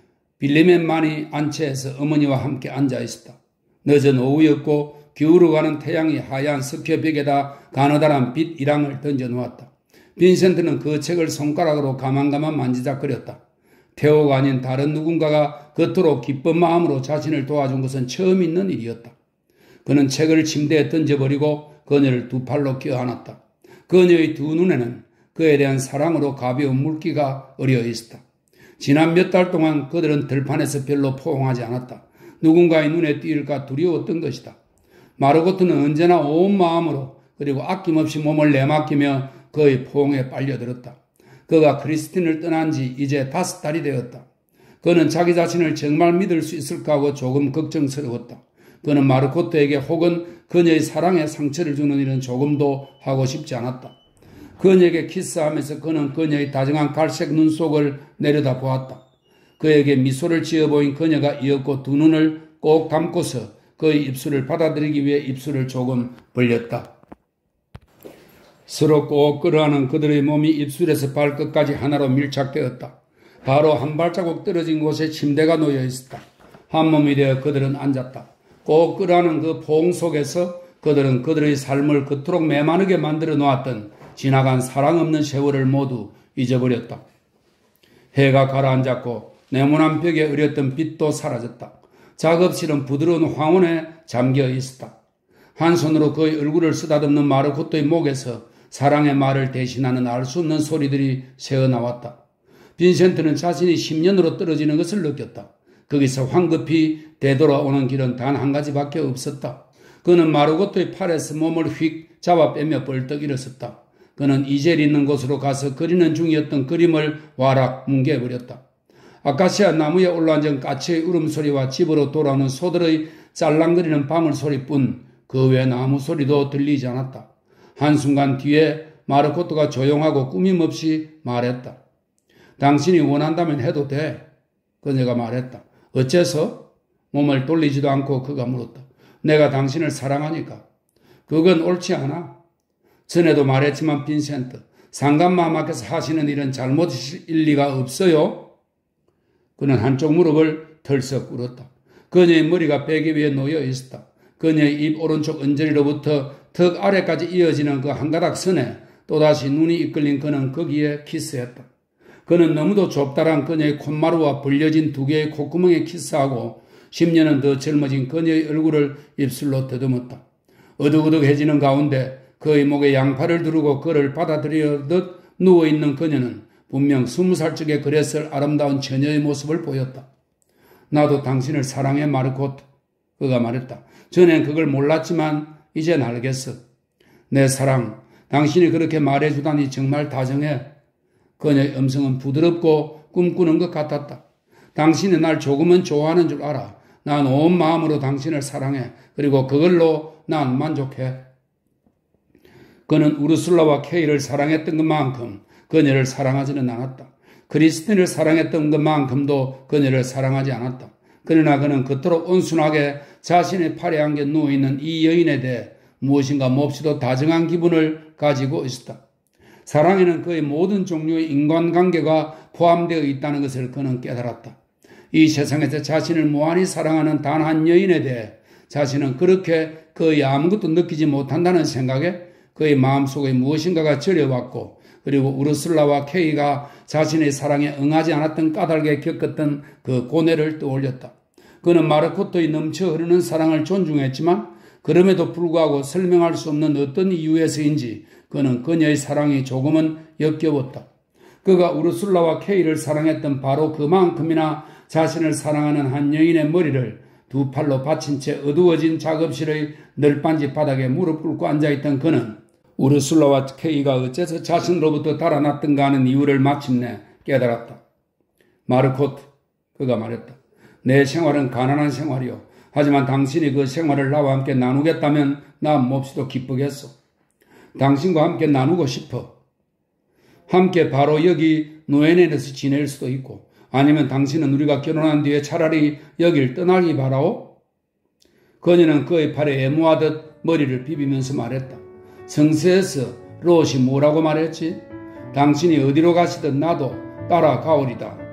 빌리맨만이 안채에서 어머니와 함께 앉아 있었다. 늦은 오후였고 기울어가는 태양이 하얀 석회벽에다 가느다란 빛 이랑을 던져놓았다. 빈센트는 그 책을 손가락으로 가만가만 만지작거렸다. 태호가 아닌 다른 누군가가 그토록 기쁜 마음으로 자신을 도와준 것은 처음 있는 일이었다. 그는 책을 침대에 던져버리고 그녀를 두 팔로 껴안았다. 그녀의 두 눈에는 그에 대한 사랑으로 가벼운 물기가 어려 있었다. 지난 몇 달 동안 그들은 들판에서 별로 포옹하지 않았다. 누군가의 눈에 띄일까 두려웠던 것이다. 마르고트는 언제나 온 마음으로 그리고 아낌없이 몸을 내맡기며 그의 포옹에 빨려들었다. 그가 크리스틴을 떠난 지 이제 5달이 되었다. 그는 자기 자신을 정말 믿을 수 있을까 하고 조금 걱정스러웠다. 그는 마르코트에게 혹은 그녀의 사랑에 상처를 주는 일은 조금도 하고 싶지 않았다. 그녀에게 키스하면서 그는 그녀의 다정한 갈색 눈속을 내려다 보았다. 그에게 미소를 지어 보인 그녀가 이었고 두 눈을 꼭 감고서 그의 입술을 받아들이기 위해 입술을 조금 벌렸다. 서로 꼭 끌어안은 그들의 몸이 입술에서 발끝까지 하나로 밀착되었다. 바로 한 발자국 떨어진 곳에 침대가 놓여 있었다. 한 몸이 되어 그들은 앉았다. 꼭 끌어안은 그 포옹 속에서 그들은 그들의 삶을 그토록 메마르게 만들어 놓았던 지나간 사랑 없는 세월을 모두 잊어버렸다. 해가 가라앉았고 네모난 벽에 으렸던 빛도 사라졌다. 작업실은 부드러운 황혼에 잠겨 있었다. 한 손으로 그의 얼굴을 쓰다듬는 마르코토의 목에서 사랑의 말을 대신하는 알 수 없는 소리들이 새어나왔다. 빈센트는 자신이 10년으로 떨어지는 것을 느꼈다. 거기서 황급히 되돌아오는 길은 단 한 가지밖에 없었다. 그는 마르코토의 팔에서 몸을 휙 잡아 빼며 벌떡 일어섰다. 그는 이젤 있는 곳으로 가서 그리는 중이었던 그림을 와락 뭉개버렸다. 아카시아 나무에 올라앉은 까치의 울음소리와 집으로 돌아오는 소들의 짤랑거리는 방울소리뿐 그 외엔 아무 소리도 들리지 않았다. 한순간 뒤에 마르코토가 조용하고 꾸밈없이 말했다. 당신이 원한다면 해도 돼. 그녀가 말했다. 어째서? 몸을 돌리지도 않고 그가 물었다. 내가 당신을 사랑하니까. 그건 옳지 않아. 전에도 말했지만 빈센트, 상감마음 앞에서 하시는 일은 잘못일 리가 없어요. 그는 한쪽 무릎을 털썩 꿇었다. 그녀의 머리가 베개 위에 놓여 있었다. 그녀의 입 오른쪽 언저리로부터 턱 아래까지 이어지는 그 한 가닥 선에 또다시 눈이 이끌린 그는 거기에 키스했다. 그는 너무도 좁다란 그녀의 콧마루와 벌려진 두 개의 콧구멍에 키스하고 10년은 더 젊어진 그녀의 얼굴을 입술로 더듬었다. 어둑어둑해지는 가운데 그의 목에 양팔을 두르고 그를 받아들이듯 누워있는 그녀는 분명 20살쯤에 그랬을 아름다운 처녀의 모습을 보였다. 나도 당신을 사랑해 마르코토. 그가 말했다. 전엔 그걸 몰랐지만 이젠 알겠어. 내 사랑, 당신이 그렇게 말해주다니 정말 다정해. 그녀의 음성은 부드럽고 꿈꾸는 것 같았다. 당신이 날 조금은 좋아하는 줄 알아. 난 온 마음으로 당신을 사랑해. 그리고 그걸로 난 만족해. 그는 우르술라와 케이를 사랑했던 것만큼 그녀를 사랑하지는 않았다. 크리스틴을 사랑했던 것만큼도 그녀를 사랑하지 않았다. 그러나 그는 그토록 온순하게 자신의 팔에 안겨 누워있는 이 여인에 대해 무엇인가 몹시도 다정한 기분을 가지고 있었다. 사랑에는 그의 모든 종류의 인간관계가 포함되어 있다는 것을 그는 깨달았다. 이 세상에서 자신을 무한히 사랑하는 단 한 여인에 대해 자신은 그렇게 거의 아무것도 느끼지 못한다는 생각에 그의 마음속에 무엇인가가 저려왔고 그리고 우르슬라와 케이가 자신의 사랑에 응하지 않았던 까닭에 겪었던 그 고뇌를 떠올렸다. 그는 마르코토의 넘쳐 흐르는 사랑을 존중했지만 그럼에도 불구하고 설명할 수 없는 어떤 이유에서인지 그는 그녀의 사랑이 조금은 역겨웠다. 그가 우르슬라와 케이를 사랑했던 바로 그만큼이나 자신을 사랑하는 한 여인의 머리를 두 팔로 받친 채 어두워진 작업실의 널빤지 바닥에 무릎 꿇고 앉아있던 그는 우르슬라와 케이가 어째서 자신으로부터 달아났던가 하는 이유를 마침내 깨달았다. 마르코토, 그가 말했다. 내 생활은 가난한 생활이요. 하지만 당신이 그 생활을 나와 함께 나누겠다면 나 몹시도 기쁘겠소. 당신과 함께 나누고 싶어. 함께 바로 여기 누에넨에서 지낼 수도 있고 아니면 당신은 우리가 결혼한 뒤에 차라리 여길 떠나기 바라오? 그녀는 그의 팔에 애무하듯 머리를 비비면서 말했다. 성서에서 롯이 뭐라고 말했지? 당신이 어디로 가시든 나도 따라가오리다.